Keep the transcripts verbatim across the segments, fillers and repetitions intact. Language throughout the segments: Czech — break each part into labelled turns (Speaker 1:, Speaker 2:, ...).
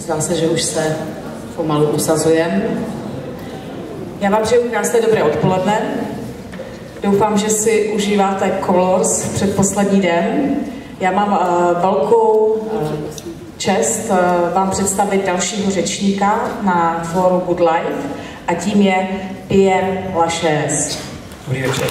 Speaker 1: Zdá se, že už se pomalu usazujeme. Já vám přeju krásné dobré odpoledne. Doufám, že si užíváte Colors předposlední den. Já mám uh, velkou uh, čest uh, vám představit dalšího řečníka na fóru Good Life a tím je Pierre Lachaise.
Speaker 2: Dobrý večer.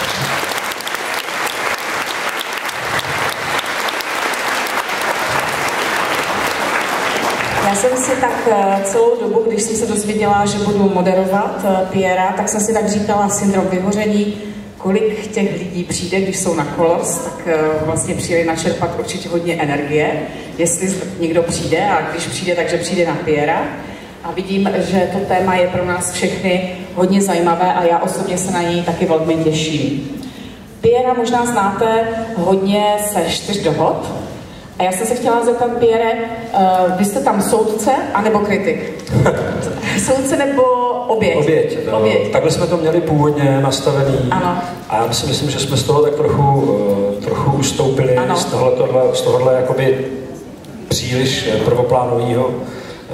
Speaker 1: Já jsem si tak celou dobu, když jsem se dozvěděla, že budu moderovat Pierra, tak jsem si tak říkala syndrom vyhoření, kolik těch lidí přijde, když jsou na Colors, tak vlastně přijeli načerpat určitě hodně energie, jestli někdo přijde a když přijde, takže přijde na Pierra. A vidím, že to téma je pro nás všechny hodně zajímavé a já osobně se na něj taky velmi těším. Pierra možná znáte hodně se čtyř dohod. A já jsem se chtěla zeptat, Pierre, uh, vy jste tam soudce anebo kritik? Soudce nebo oběť?
Speaker 2: Oběť. No, oběť. Takhle jsme to měli původně nastavený.
Speaker 1: Ano.
Speaker 2: A já si myslím, že jsme z toho tak trochu, uh, trochu ustoupili, ano. z tohohle, z tohohle jakoby příliš prvoplánového uh,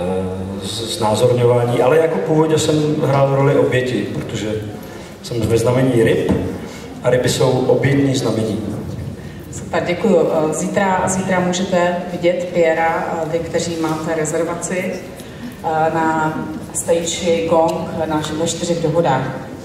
Speaker 2: znázorňování. Ale jako původně jsem hrál roli oběti, protože jsem ve znamení ryb a ryby jsou obětní znamení.
Speaker 1: Super, děkuju. Zítra, zítra můžete vidět Pierra, vy, kteří máte rezervaci na stage Gong na čtyřech dohodách.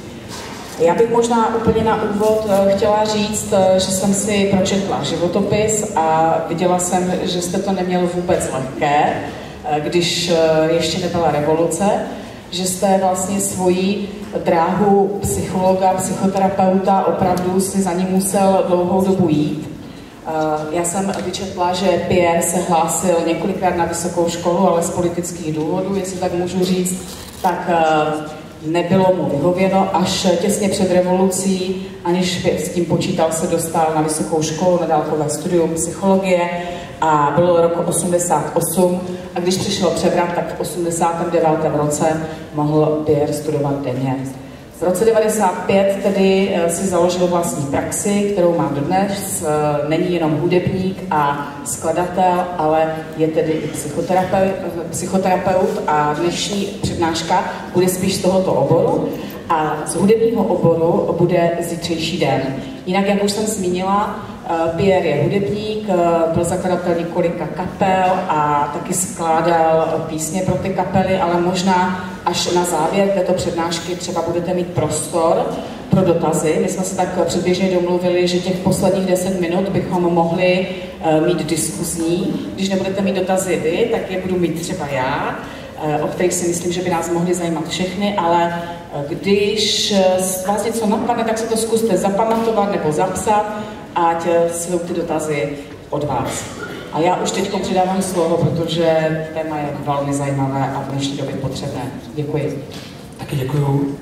Speaker 1: Já bych možná úplně na úvod chtěla říct, že jsem si pročetla životopis a viděla jsem, že jste to neměl vůbec lehké, když ještě nebyla revoluce, že jste vlastně svoji dráhu psychologa, psychoterapeuta opravdu si za ní musel dlouhou dobu jít. Já jsem vyčetla, že Pierre se hlásil několikrát na vysokou školu, ale z politických důvodů, jestli tak můžu říct, tak nebylo mu vyhověno. Až těsně před revolucí, aniž by s tím počítal, se dostal na vysokou školu, na dálkové studium psychologie a bylo rok osmdesát osm a když přišel převrat, tak v osmdesátém devátém roce mohl Pierre studovat denně. V roce devadesát pět tedy si založil vlastní praxi, kterou má dodnes. Není jenom hudebník a skladatel, ale je tedy i psychoterapeut, psychoterapeut a dnešní přednáška bude spíš z tohoto oboru a z hudebního oboru bude zítřejší den. Jinak, jak už jsem zmínila, Pierre je hudebník, byl zakladatel několika kapel a taky skládal písně pro ty kapely, ale možná až na závěr této přednášky třeba budete mít prostor pro dotazy. My jsme se tak předběžně domluvili, že těch posledních deset minut bychom mohli mít diskuzní. Když nebudete mít dotazy vy, tak je budu mít třeba já, o kterých si myslím, že by nás mohly zajímat všechny, ale když vás něco napadne, tak si to zkuste zapamatovat nebo zapsat, ať jsou ty dotazy od vás. A já už teď předávám slovo, protože téma je velmi zajímavé a v dnešní době potřebné. Děkuji.
Speaker 2: Taky děkuju.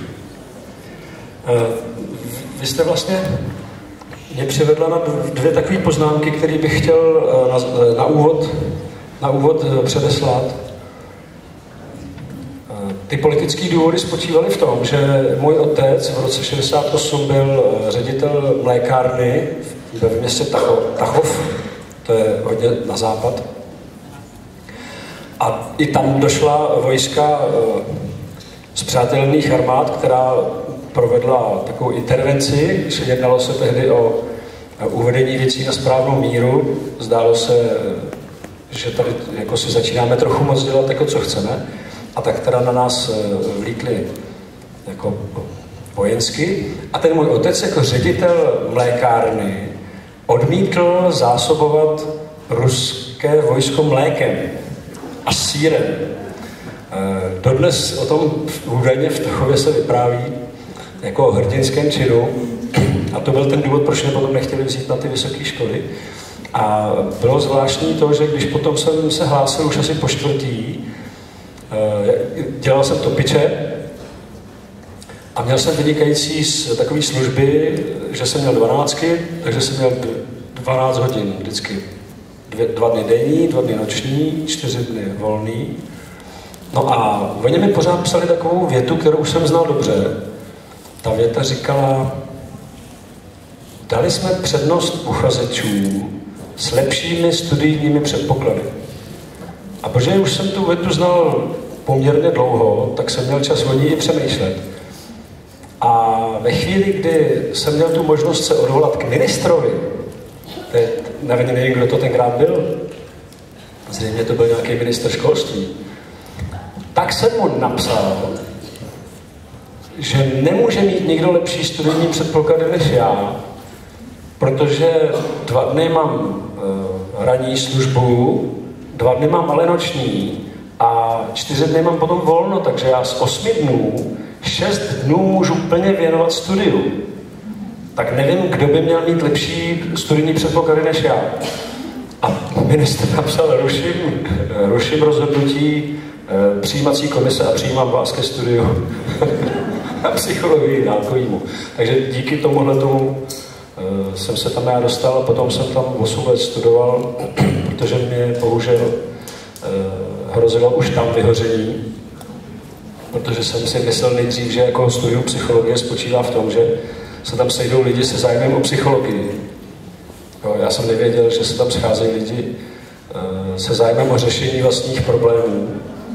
Speaker 2: Vy jste vlastně mě přivedla na dvě takové poznámky, které bych chtěl na, na, úvod, na úvod předeslat. Ty politické důvody spočívaly v tom, že můj otec v roce šedesát osm byl ředitel mlékárny ve městě Tachov, to je hodně na západ. A i tam došla vojska z přátelných armád, která provedla takovou intervenci, že jednalo se tehdy o uvedení věcí na správnou míru. Zdálo se, že tady jako si začínáme trochu moc dělat jako co chceme. A tak teda na nás vlítli jako vojensky. A ten můj otec jako ředitel mlékárny odmítl zásobovat ruské vojsko mlékem a sýrem. Dodnes o tom údajně v Tachově se vypráví jako o hrdinském činu. A to byl ten důvod, proč mě potom nechtěli vzít na ty vysoké školy. A bylo zvláštní to, že když potom jsem se hlásil už asi po čtvrtý, dělal jsem topiče a měl jsem vynikající z takové služby, že jsem měl dvanáctky, takže jsem měl dvanáct hodin vždycky. Dvě, dva dny denní, dva dny noční, čtyři dny volný. No a oni mi pořád psali takovou větu, kterou už jsem znal dobře. Ta věta říkala: dali jsme přednost uchazečům s lepšími studijními předpoklady. A protože už jsem tu větu znal poměrně dlouho, tak jsem měl čas o ní i přemýšlet. A ve chvíli, kdy jsem měl tu možnost se odvolat k ministrovi, teď nevím, nevím, kdo to tenkrát byl, zřejmě to byl nějaký ministr školství, tak jsem mu napsal, že nemůže mít nikdo lepší studijní předpoklady než já, protože dva dny mám uh, ranní službu, dva dny mám ale noční a čtyři dny mám potom volno, takže já z osmi dnů, šest dnů můžu plně věnovat studiu. Tak nevím, kdo by měl mít lepší studijní předpoklady než já. A ministr napsal, ruším, ruším rozhodnutí uh, přijímací komise a přijímám vás ke studiu na psychologii dálkovýmu. Takže díky tomuhle tomu uh, jsem se tam já dostal a potom jsem tam osm let studoval, protože mě bohužel uh, hrozilo už tam vyhoření, protože jsem si myslel nejdřív, že jako studium psychologie spočívá v tom, že se tam sejdou lidi se zájmem o psychologii. Jo, já jsem nevěděl, že se tam scházejí lidi uh, se zájmem o řešení vlastních problémů.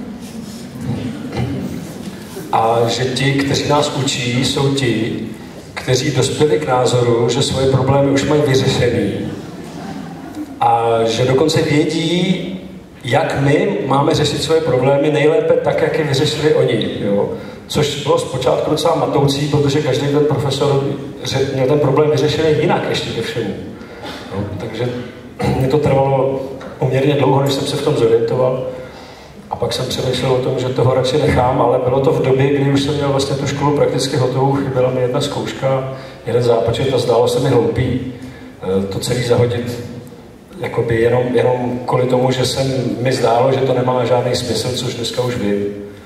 Speaker 2: A že ti, kteří nás učí, jsou ti, kteří dospěli k názoru, že svoje problémy už mají vyřešený. A že dokonce vědí, jak my máme řešit svoje problémy nejlépe tak, jak je vyřešili oni. Jo? Což bylo zpočátku docela matoucí, protože každý ten profesor měl ten problém vyřešený jinak ještě ke všemu. No, takže mě to trvalo poměrně dlouho, než jsem se v tom zorientoval. A pak jsem přemýšlel o tom, že toho radši nechám, ale bylo to v době, kdy už jsem měl vlastně tu školu prakticky hotovou, chyběla mi jedna zkouška, jeden zápočet a zdálo se mi hloupý to celý zahodit jakoby jenom, jenom kvůli tomu, že se mi zdálo, že to nemá žádný smysl, což dneska už vím.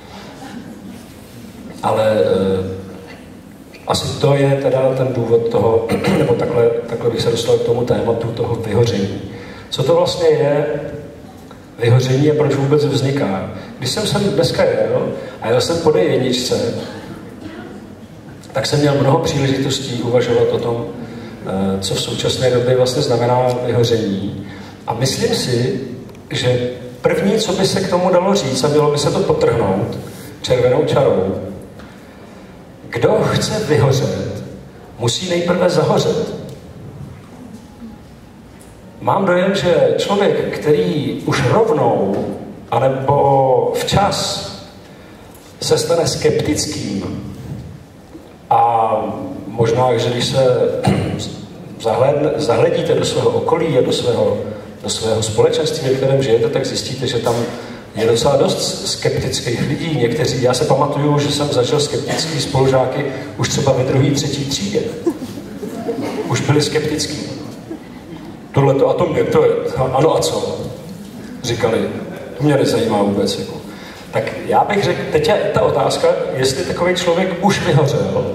Speaker 2: Ale eh, asi to je teda ten důvod toho, nebo takhle, takhle bych se dostal k tomu tématu toho vyhoření. Co to vlastně je vyhoření a proč vůbec vzniká? Když jsem sem dneska jel a jel jsem po dé jedničce, tak jsem měl mnoho příležitostí uvažovat o tom, co v současné době vlastně znamená vyhoření. A myslím si, že první, co by se k tomu dalo říct, a mělo by se to podtrhnout červenou čarou, kdo chce vyhořet, musí nejprve zahořet. Mám dojem, že člověk, který už rovnou, anebo včas se stane skeptickým a možná, že když se zahledne, zahledíte do svého okolí a do svého, do svého společenství, ve kterém žijete, tak zjistíte, že tam je docela dost skeptických lidí. Někteří, já se pamatuju, že jsem zažil skeptický spolužáky už třeba ve druhé, třetí třídě. Už byli skeptický. Tohle to a to mě, to je, ano a co? Říkali, to mě nezajímá vůbec. Jako. Tak já bych řekl, teď je ta otázka, jestli takový člověk už vyhořel,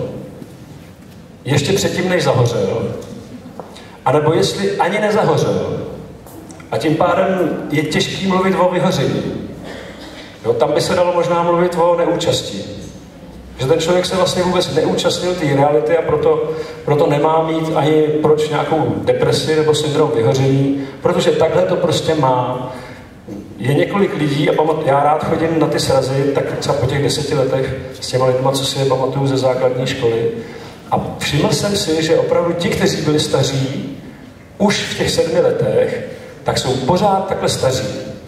Speaker 2: ještě předtím, než zahořel, anebo jestli ani nezahořel. A tím pádem je těžký mluvit o vyhoření. Jo, tam by se dalo možná mluvit o neúčasti. Že ten člověk se vlastně vůbec neúčastnil té reality a proto, proto nemá mít ani proč nějakou depresi nebo syndrom vyhoření, protože takhle to prostě má. Je několik lidí, a pamat, já rád chodím na ty srazy, tak třeba po těch deseti letech s těma lidma, co si je pamatuju ze základní školy. A všiml jsem si, že opravdu ti, kteří byli staří, už v těch sedmi letech, tak jsou pořád takhle staří.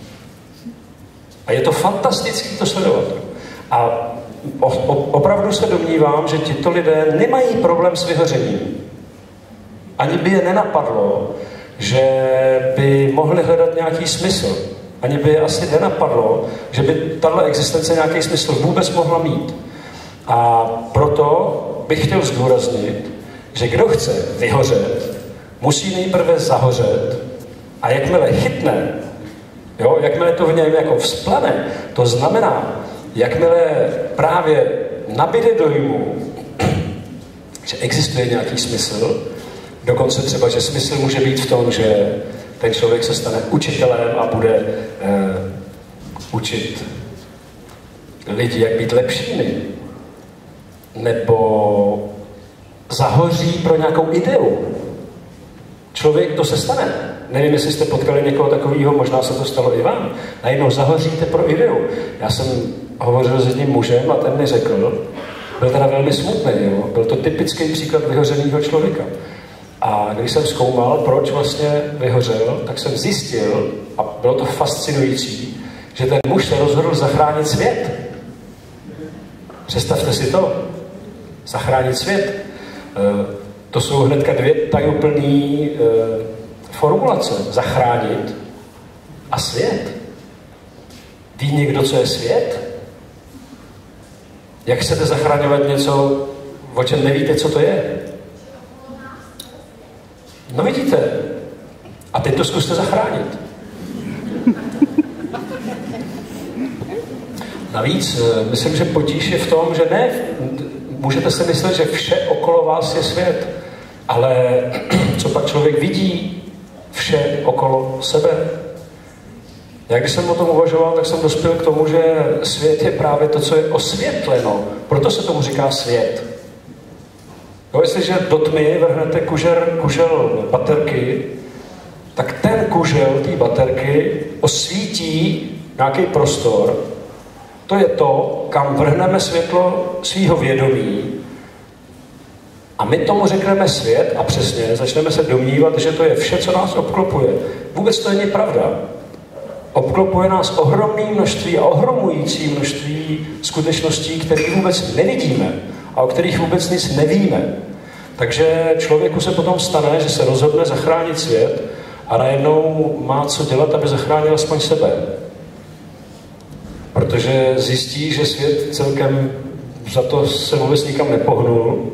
Speaker 2: A je to fantastické to sledovat. A opravdu se domnívám, že tito lidé nemají problém s vyhořením. Ani by je nenapadlo, že by mohli hledat nějaký smysl. Ani by je asi nenapadlo, že by tahle existence nějaký smysl vůbec mohla mít. A proto bych chtěl zdůraznit, že kdo chce vyhořet, musí nejprve zahořet a jakmile chytne, jo, jakmile to v něm jako vzplane, to znamená, jakmile právě nabíde dojmu, že existuje nějaký smysl, dokonce třeba, že smysl může být v tom, že ten člověk se stane učitelem a bude eh, učit lidi, jak být lepšími, nebo zahoří pro nějakou ideu. člověk, to se stane. Nevím, jestli jste potkali někoho takového, možná se to stalo i vám. Najednou zahoříte pro ideu. Já jsem hovořil s jedním mužem a ten mi řekl, byl teda velmi smutný, jo? Byl to typický příklad vyhořeného člověka. A když jsem zkoumal, proč vlastně vyhořel, tak jsem zjistil, a bylo to fascinující, že ten muž se rozhodl zachránit svět. Představte si to. Zachránit svět. E, to jsou hnedka dvě tajuplný e, formulace. Zachránit a svět. Ví někdo, co je svět? Jak chcete zachraňovat něco, o čem nevíte, co to je? No vidíte. A teď to zkuste zachránit. Navíc, myslím, že potíž je v tom, že ne, můžete si myslet, že vše okolo vás je svět, ale co pak člověk vidí vše okolo sebe? Já když jsem o tom uvažoval, tak jsem dospěl k tomu, že svět je právě to, co je osvětleno. Proto se tomu říká svět. No, jestliže do tmy vrhnete kužel, kužel baterky, tak ten kužel té baterky osvítí nějaký prostor. To je to, kam vrhneme světlo svýho vědomí a my tomu řekneme svět a přesně začneme se domnívat, že to je vše, co nás obklopuje. Vůbec to není pravda. Obklopuje nás ohromné množství a ohromující množství skutečností, které vůbec nevidíme a o kterých vůbec nic nevíme. Takže člověku se potom stane, že se rozhodne zachránit svět a najednou má co dělat, aby zachránil aspoň sebe. Protože zjistí, že svět celkem za to se vůbec nikam nepohnul,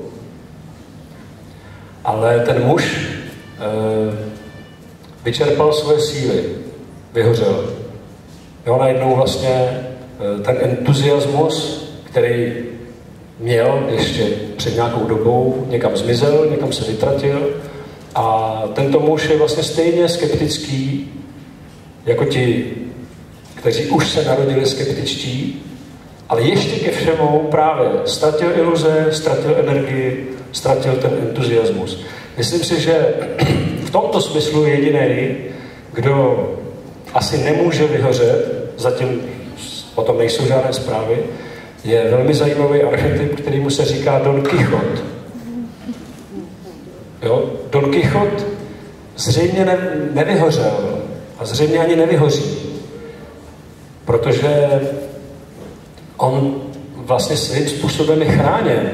Speaker 2: ale ten muž e, vyčerpal svoje síly, vyhořel. Jo, najednou vlastně e, ten entuziasmus, který měl ještě před nějakou dobou, někam zmizel, někam se vytratil a tento muž je vlastně stejně skeptický jako ti, kteří už se narodili skeptičtí, ale ještě ke všemu právě ztratil iluze, ztratil energii, ztratil ten entuziasmus. Myslím si, že v tomto smyslu jediný, kdo asi nemůže vyhořet, zatím o tom nejsou žádné zprávy, je velmi zajímavý archetyp, kterýmu se říká Don Quixote. Jo? Don Quixote zřejmě ne, nevyhořel a zřejmě ani nevyhoří. Protože on vlastně svým způsobem je chráněn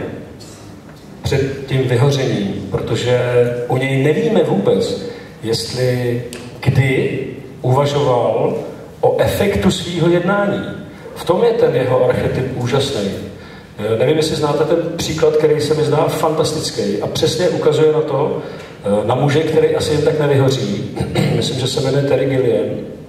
Speaker 2: před tím vyhořením, protože u něj nevíme vůbec, jestli kdy uvažoval o efektu svýho jednání. V tom je ten jeho archetyp úžasný. Nevím, jestli znáte ten příklad, který se mi zdá fantastický a přesně ukazuje na to, na muže, který asi jen tak nevyhoří. Myslím, že se jmenuje Terry Gilliam,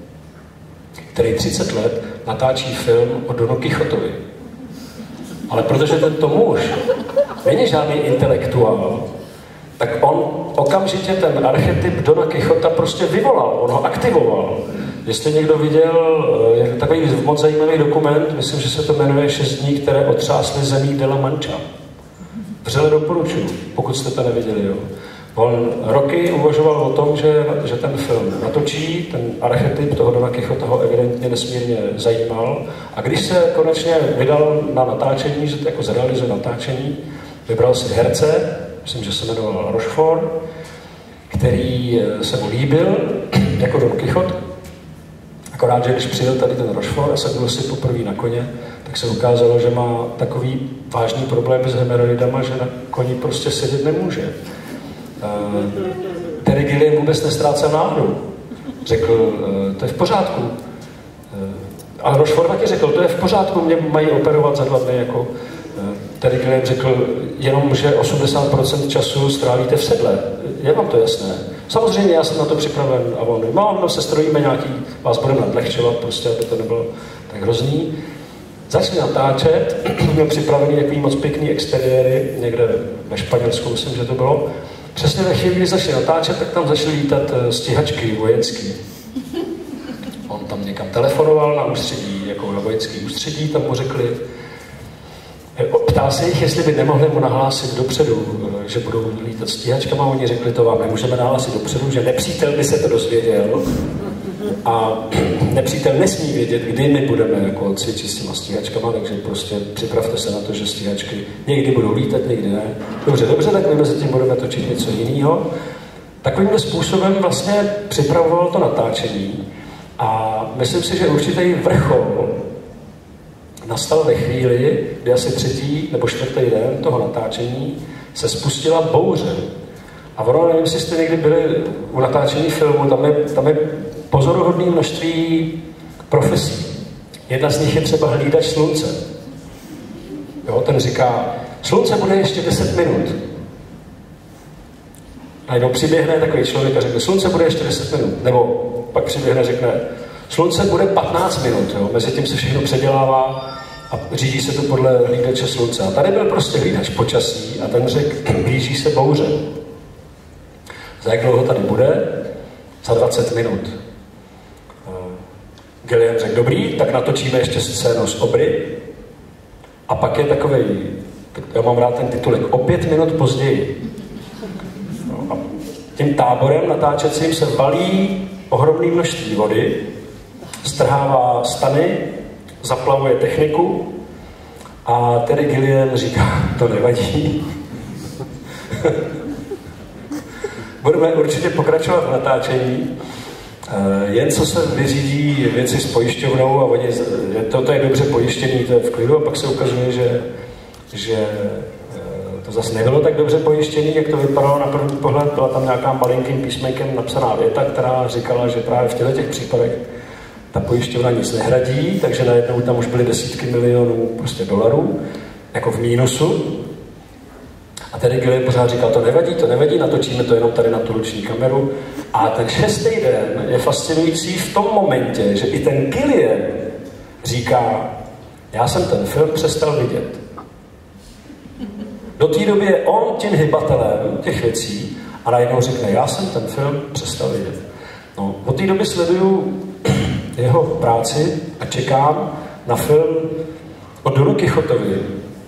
Speaker 2: který třicet let natáčí film o Donu Quixotovi. Ale protože tento muž není žádný intelektuál, tak on okamžitě ten archetyp Dona Quixota prostě vyvolal, on ho aktivoval. Jestli někdo viděl, je takový moc zajímavý dokument, myslím, že se to jmenuje Šest dní, které otřásly zemí de la Mancha. Vřele doporučuji, pokud jste to neviděli. Jo. On roky uvažoval o tom, že, že ten film natočí, ten archetyp toho Dona Quixota ho evidentně nesmírně zajímal. A když se konečně vydal na natáčení, že to jako zrealizuje natáčení, vybral si herce, myslím, že se jmenoval Rochefort, který se mu líbil jako Don Quixote. Akorát, že když přijel tady ten Rochefort a sedl si poprvé na koně, tak se ukázalo, že má takový vážný problémy s hemeroidama, že na koni prostě sedět nemůže. Uh, Terry Gilliam vůbec nestrácel náhodou. Řekl, uh, to je v pořádku. Uh, ale Rochefort taky řekl, to je v pořádku, mě mají operovat za dva dny. Jako, uh, Terry Gilliam řekl, jenom, že osmdesát procent času strávíte v sedle. Je vám to jasné? Samozřejmě, já jsem na to připraven a on, no, no se strojíme nějaký, vás budeme nadlehčovat, prostě, aby to nebylo tak hrozný. Začali natáčet, měl připravený takový moc pěkný exteriéry, někde ve Španělsku, myslím, že to bylo. Přesně ve chvíli, kdy začali natáčet, tak tam začaly lítat stíhačky vojenský. On tam někam telefonoval na ústředí, jako na vojenský ústředí, tam mu řekli, ptal se jich, jestli by nemohli mu nahlásit dopředu, že budou lítat stíhačkama. Oni řekli, to vám nemůžeme nahlásit dopředu, že nepřítel by se to dozvěděl a nepřítel nesmí vědět, kdy my budeme jako cvičit s těma stíhačkama, takže prostě připravte se na to, že stíhačky někdy budou lítat, někdy ne. Dobře, dobře, tak my mezi tím budeme točit něco jiného. Takovýmhle způsobem vlastně připravoval to natáčení a myslím si, že určitý vrchol nastal ve chvíli, kdy asi třetí nebo čtvrtý den toho natáčení se spustila bouře. A ono, nevím, jestli jste někdy byli u natáčení filmu, tam je, tam je pozoruhodné množství profesí. Jedna z nich je třeba hlídač slunce. Jo, ten říká, slunce bude ještě deset minut. A jednou přiběhne takový člověk a řekne, slunce bude ještě deset minut. Nebo pak přiběhne a řekne, slunce bude patnáct minut. Jo. Mezi tím se všechno předělává a řídí se to podle hlídače slunce. A tady byl prostě hlídač počasí a ten řekl, blíží se bouře. Za jak dlouho tady bude? Za dvacet minut. Gilliam řekl, dobrý, tak natočíme ještě scénu z Obry. A pak je takovej, já mám rád ten titulek, o pět minut později. No a tím táborem natáčecím se valí ohromné množství vody, strhává stany, zaplavuje techniku a tedy Gilliam říká, to nevadí. Budeme určitě pokračovat v natáčení, jen co se vyřídí věci s pojišťovnou a oni, toto je dobře pojištěný, to je v klidu a pak se ukazuje, že, že to zase nebylo tak dobře pojištěný, jak to vypadalo na první pohled. Byla tam nějaká malinkým písmenkem napsaná věta, která říkala, že právě v těchto těch případech ta pojišťovna nic nehradí, takže najednou tam už byly desítky milionů prostě dolarů, jako v mínusu. A tedy Gilliam pořád říkal, to nevadí, to nevadí, natočíme to jenom tady na tu ruční kameru. A ten šestý den je fascinující v tom momentě, že i ten Gilliam říká, já jsem ten film přestal vidět. Do té doby je on tím hybatelem těch věcí a najednou řekne, já jsem ten film přestal vidět. No, od té doby sleduju jeho práci a čekám na film o Donu Kichotovi.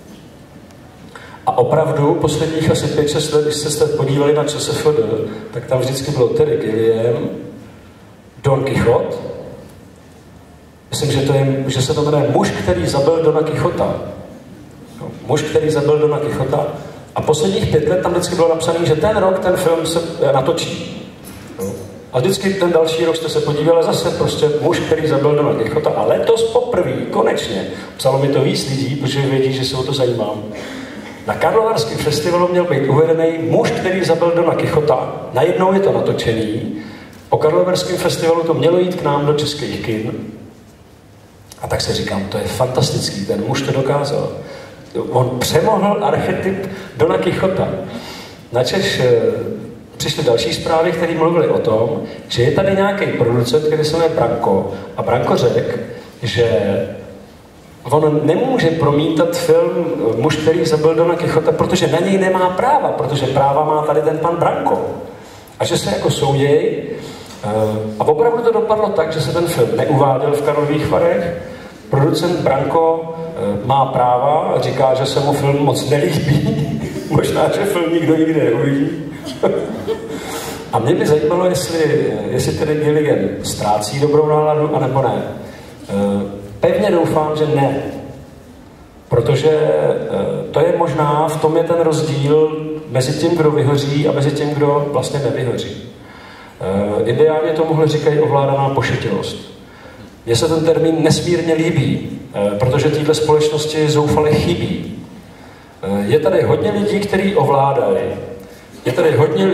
Speaker 2: A opravdu posledních asi pět šest let, když jste se podívali na ČSFD, tak tam vždycky bylo Terry Gilliam, Don Kichot. Myslím, že, to je, že se to jmenuje Muž, který zabil Dona Kichota. No, muž, který zabil Dona Kichota. A posledních pět let tam vždycky bylo napsané, že ten rok ten film se natočí. No. A vždycky ten další rok jste se podívali zase prostě Muž, který zabil Dona Kichota. A letos poprvé, konečně, psalo mi to víc lidí, protože vědí, že se o to zajímám. Na Karlovarském festivalu měl být uvedený Muž, který zabil Dona Kichota. Najednou je to natočený. Po Karlovarském festivalu to mělo jít k nám do českých kin. A tak se říkám, to je fantastický, ten muž to dokázal. On přemohl archetyp Dona Kichota. Načež e, přišly další zprávy, které mluvily o tom, že je tady nějaký producent, který se jmenuje Branko. A Branko řekl, že on nemůže promítat film Muž, který zabil Dona Kichota, protože na něj nemá práva, protože práva má tady ten pan Branko. A že se jako souděj. A opravdu to dopadlo tak, že se ten film neuváděl v Karlových Varech. Producent Branko má práva a říká, že se mu film moc nelíbí. Možná, že film nikdo nikdy neuvidí. A mě by zajímalo, jestli, jestli tedy Gilliam ztrácí dobrou náladu, anebo ne. Pevně doufám, že ne. Protože to je možná, v tom je ten rozdíl mezi tím, kdo vyhoří a mezi tím, kdo vlastně nevyhoří. Ideálně tomuhle říkají ovládaná pošetilost. Mně se ten termín nesmírně líbí, protože této společnosti zoufale chybí. Je tady hodně lidí, kteří ovládají. Je tady hodně,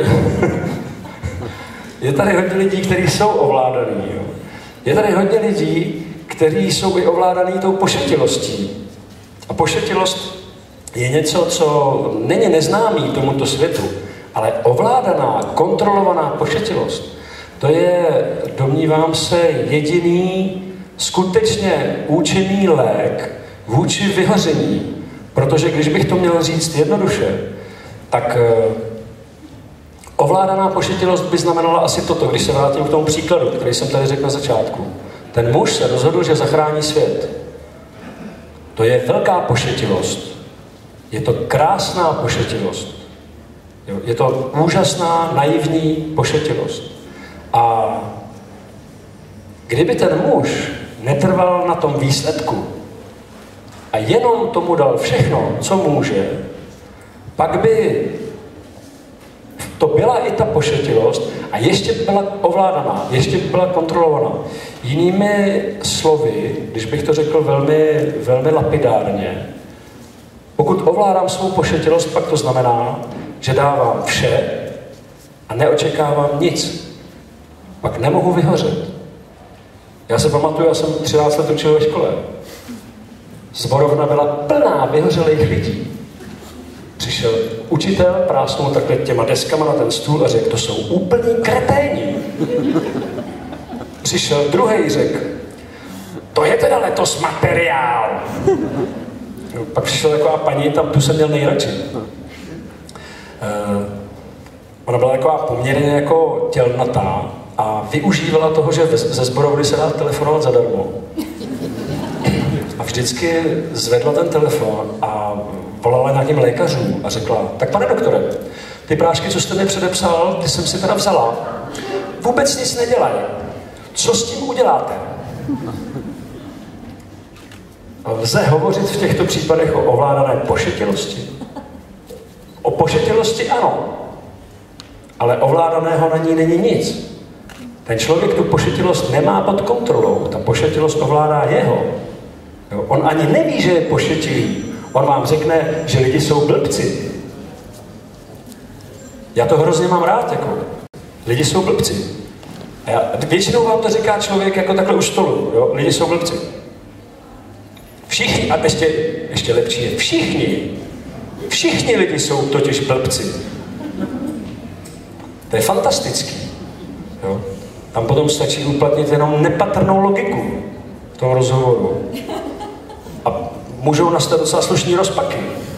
Speaker 2: je tady hodně lidí, kteří jsou ovládaní. Jo. Je tady hodně lidí, kteří jsou i ovládaný tou pošetilostí. A pošetilost je něco, co není neznámý tomuto světu, ale ovládaná, kontrolovaná pošetilost, to je, domnívám se, jediný skutečně účinný lék vůči vyhoření. Protože když bych to měl říct jednoduše, tak ovládaná pošetilost by znamenala asi toto, když se vrátím k tomu příkladu, který jsem tady řekl na začátku. Ten muž se rozhodl, že zachrání svět. To je velká pošetilost. Je to krásná pošetilost. Jo? Je to úžasná, naivní pošetilost. A kdyby ten muž netrval na tom výsledku a jenom tomu dal všechno, co může, pak by to byla i ta pošetilost a ještě by byla ovládaná, ještě by byla kontrolovaná. Jinými slovy, když bych to řekl velmi, velmi lapidárně, pokud ovládám svou pošetilost, pak to znamená, že dávám vše a neočekávám nic. Pak nemohu vyhořet. Já se pamatuju, já jsem třináct let učil ve škole. Zborovna byla plná vyhořelých lidí. Přišel učitel, prásnul takhle těma deskama na ten stůl a řekl, to jsou úplní kreténi. Přišel druhý, řekl, to je teda letos materiál. No, pak přišel taková paní, tam tu jsem měl nejradši. Uh, ona byla taková poměrně jako tělnatá a využívala toho, že ze sborovny se dá telefonovat zadarmo. A vždycky zvedla ten telefon a volala nějakým lékařům a řekla, tak pane doktore, ty prášky, co jste mi předepsal, ty jsem si teda vzala. Vůbec nic nedělají. Co s tím uděláte? Lze hovořit v těchto případech o ovládané pošetilosti? O pošetilosti ano, ale ovládaného na ní není nic. Ten člověk tu pošetilost nemá pod kontrolou, ta pošetilost ovládá jeho. Jo? On ani neví, že je pošetilý. On vám řekne, že lidi jsou blbci. Já to hrozně mám rád, jako. Lidi jsou blbci. A já, většinou vám to říká člověk jako takhle u stolu, jo? Lidi jsou blbci. Všichni, a ještě, ještě lepší je všichni. Všichni lidi jsou totiž blbci. To je fantastický. Jo? Tam potom stačí uplatnit jenom nepatrnou logiku v tom rozhovoru. A můžou nastat docela slušný rozpaky.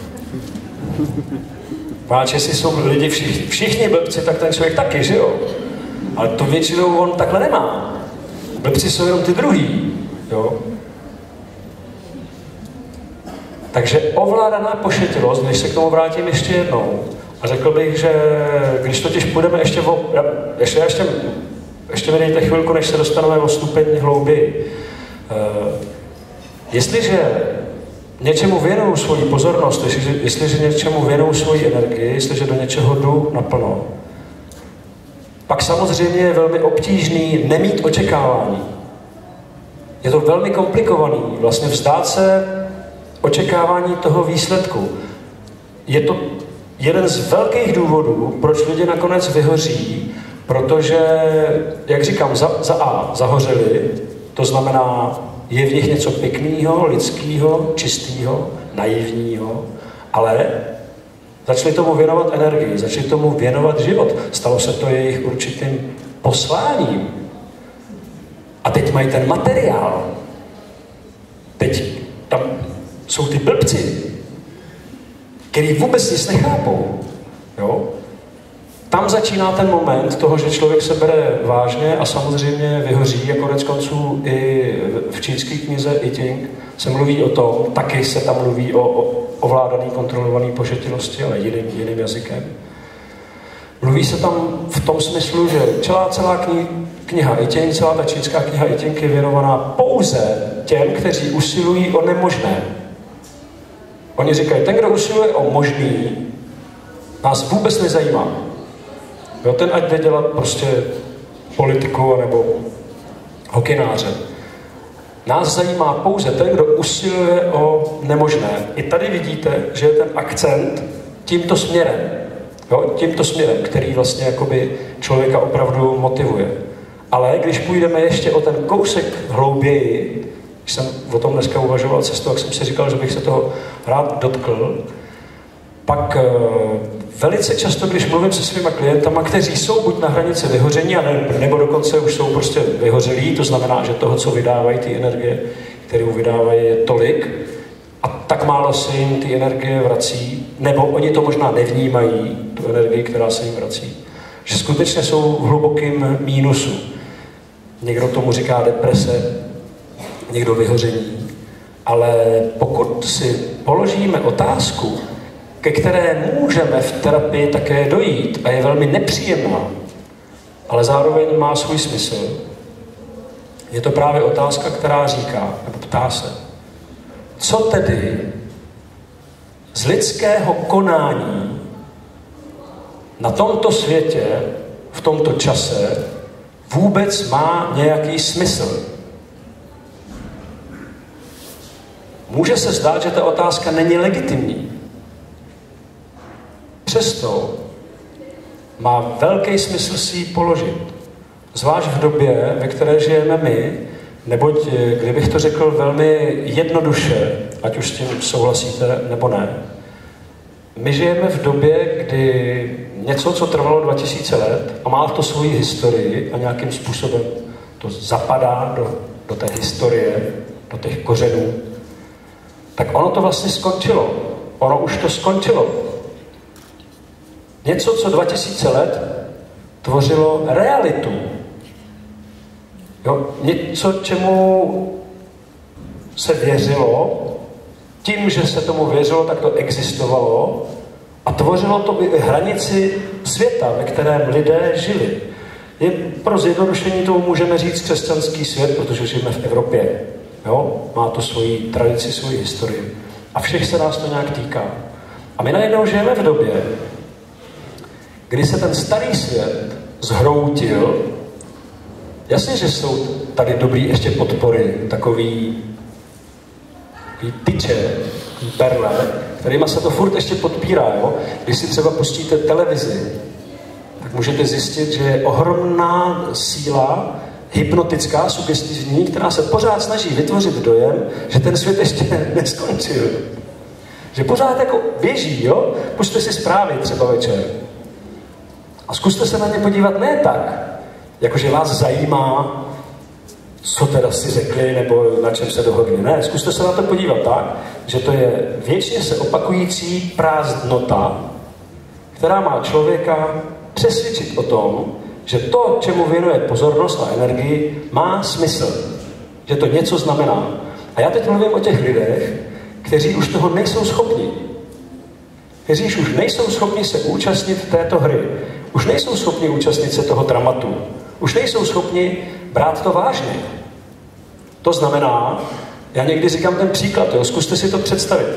Speaker 2: Páč, jestli jsou lidi všichni, všichni blbci, tak ten člověk taky, že jo? Ale to většinou on takhle nemá. Blbci jsou jenom ty druhý, jo? Takže ovládaná pošetilost, když se k tomu vrátím ještě jednou, a řekl bych, že když totiž půjdeme ještě o, ještě, ještě, ještě mi dejte chvilku, než se dostaneme o stupeň hlouběji. Uh, jestliže něčemu věnuju svoji pozornost, jestliže, jestliže něčemu věnuju svoji energii, jestliže do něčeho jdu naplno, pak samozřejmě je velmi obtížný nemít očekávání. Je to velmi komplikovaný, vlastně vzdát se očekávání toho výsledku. Je to jeden z velkých důvodů, proč lidi nakonec vyhoří, protože, jak říkám, za, za A zahořeli, to znamená, je v nich něco pěkného, lidského, čistého, naivního, ale začali tomu věnovat energii, začali tomu věnovat život. Stalo se to jejich určitým posláním. A teď mají ten materiál. Teď tam jsou ty blbci, který vůbec nic nechápou. Jo? Tam začíná ten moment toho, že člověk se bere vážně a samozřejmě vyhoří. A konec konců i v čínské knize I Ching se mluví o tom, taky se tam mluví o, o ovládaný, kontrolovaný pošetilosti, ale jiným, jiným jazykem. Mluví se tam v tom smyslu, že celá, celá kni, kniha I Ching, celá ta čínská kniha I Ching je věnovaná pouze těm, kteří usilují o nemožné. Oni říkají, ten, kdo usiluje o možný, nás vůbec nezajímá. Jo, ten ať jde dělat prostě politiku nebo hokináře. Nás zajímá pouze ten, kdo usiluje o nemožné. I tady vidíte, že je ten akcent tímto směrem. Jo, tímto směrem, který vlastně jakoby člověka opravdu motivuje. Ale když půjdeme ještě o ten kousek hlouběji, když jsem o tom dneska uvažoval cestou, jak jsem si říkal, že bych se toho rád dotkl, pak velice často, když mluvím se svýma klientama, kteří jsou buď na hranici vyhoření, nebo dokonce už jsou prostě vyhořelí, to znamená, že toho, co vydávají, ty energie, kterou vydávají, je tolik a tak málo se jim ty energie vrací, nebo oni to možná nevnímají, tu energii, která se jim vrací, že skutečně jsou v hlubokém mínusu. Někdo tomu říká deprese, někdo vyhoření, ale pokud si položíme otázku, ke které můžeme v terapii také dojít a je velmi nepříjemná, ale zároveň má svůj smysl, je to právě otázka, která říká, nebo ptá se, co tedy z lidského konání na tomto světě, v tomto čase, vůbec má nějaký smysl. Může se zdát, že ta otázka není legitimní. Přesto má velký smysl si ji položit. Zvlášť v době, ve které žijeme my, neboť, kdybych to řekl velmi jednoduše, ať už s tím souhlasíte nebo ne, my žijeme v době, kdy něco, co trvalo dva tisíce let a má to svoji historii a nějakým způsobem to zapadá do, do té historie, do těch kořenů, tak ono to vlastně skončilo. Ono už to skončilo. Něco, co dva tisíce let tvořilo realitu. Jo? Něco, čemu se věřilo, tím, že se tomu věřilo, tak to existovalo a tvořilo to i hranici světa, ve kterém lidé žili. Je, pro zjednodušení tomu můžeme říct křesťanský svět, protože žijeme v Evropě. Jo? Má to svoji tradici, svoji historii. A všech se nás to nějak týká. A my najednou žijeme v době, kdy se ten starý svět zhroutil. Jasně, že jsou tady dobrý ještě podpory, takový, takový tyče, perle, kterýma se to furt ještě podpírá. Jo? Když si třeba pustíte televizi, tak můžete zjistit, že je ohromná síla, hypnotická, sugestivní, která se pořád snaží vytvořit dojem, že ten svět ještě neskončil. Že pořád jako běží, jo? Pusťte si zprávy třeba večer. A zkuste se na ně podívat ne tak, jakože vás zajímá, co teda si řekli, nebo na čem se dohodli. Ne, zkuste se na to podívat tak, že to je věčně se opakující prázdnota, která má člověka přesvědčit o tom, že to, čemu věnuje pozornost a energii, má smysl. Že to něco znamená. A já teď mluvím o těch lidech, kteří už toho nejsou schopni. Kteří už nejsou schopni se účastnit této hry. Už nejsou schopni účastnit se toho dramatu. Už nejsou schopni brát to vážně. To znamená, já někdy říkám ten příklad, jo, zkuste si to představit.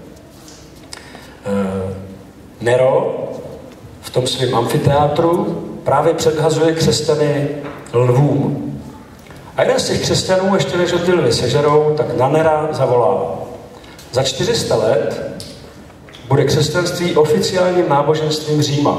Speaker 2: E, Nero v tom svém amfiteátru právě předhazuje křesťany lvům. A jeden z těch křesťanů, ještě než ho ty lvy sežerou, tak na Nera zavolá. Za čtyři sta let bude křesťanství oficiálním náboženstvím Říma.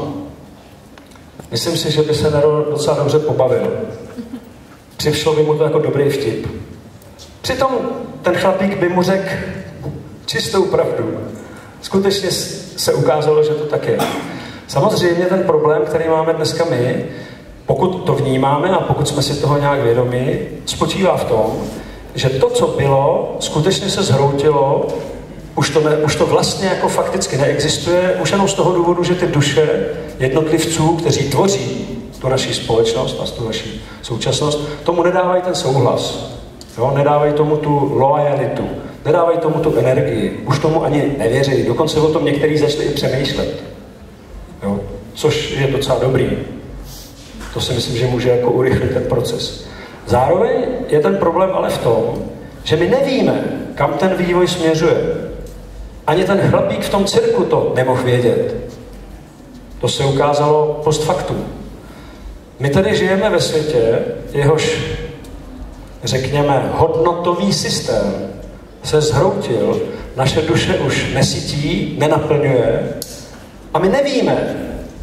Speaker 2: Myslím si, že by se Nero docela dobře pobavil. Přivšlo by mu to jako dobrý vtip. Přitom ten chlapík by mu řekl čistou pravdu. Skutečně se ukázalo, že to tak je. Samozřejmě ten problém, který máme dneska my, pokud to vnímáme a pokud jsme si toho nějak vědomi, spočívá v tom, že to, co bylo, skutečně se zhroutilo, už to, ne, už to vlastně jako fakticky neexistuje, už jenom z toho důvodu, že ty duše jednotlivců, kteří tvoří tu naši společnost a tu naši současnost, tomu nedávají ten souhlas. Jo? Nedávají tomu tu loajalitu, nedávají tomu tu energii, už tomu ani nevěří, dokonce o tom někteří začali i přemýšlet. Jo? Což je docela dobrý. To si myslím, že může jako urychlit ten proces. Zároveň je ten problém ale v tom, že my nevíme, kam ten vývoj směřuje. Ani ten chlapík v tom cirku to nemohl vědět. To se ukázalo post factum. My tady žijeme ve světě, jehož, řekněme, hodnotový systém se zhroutil, naše duše už nesytí, nenaplňuje a my nevíme,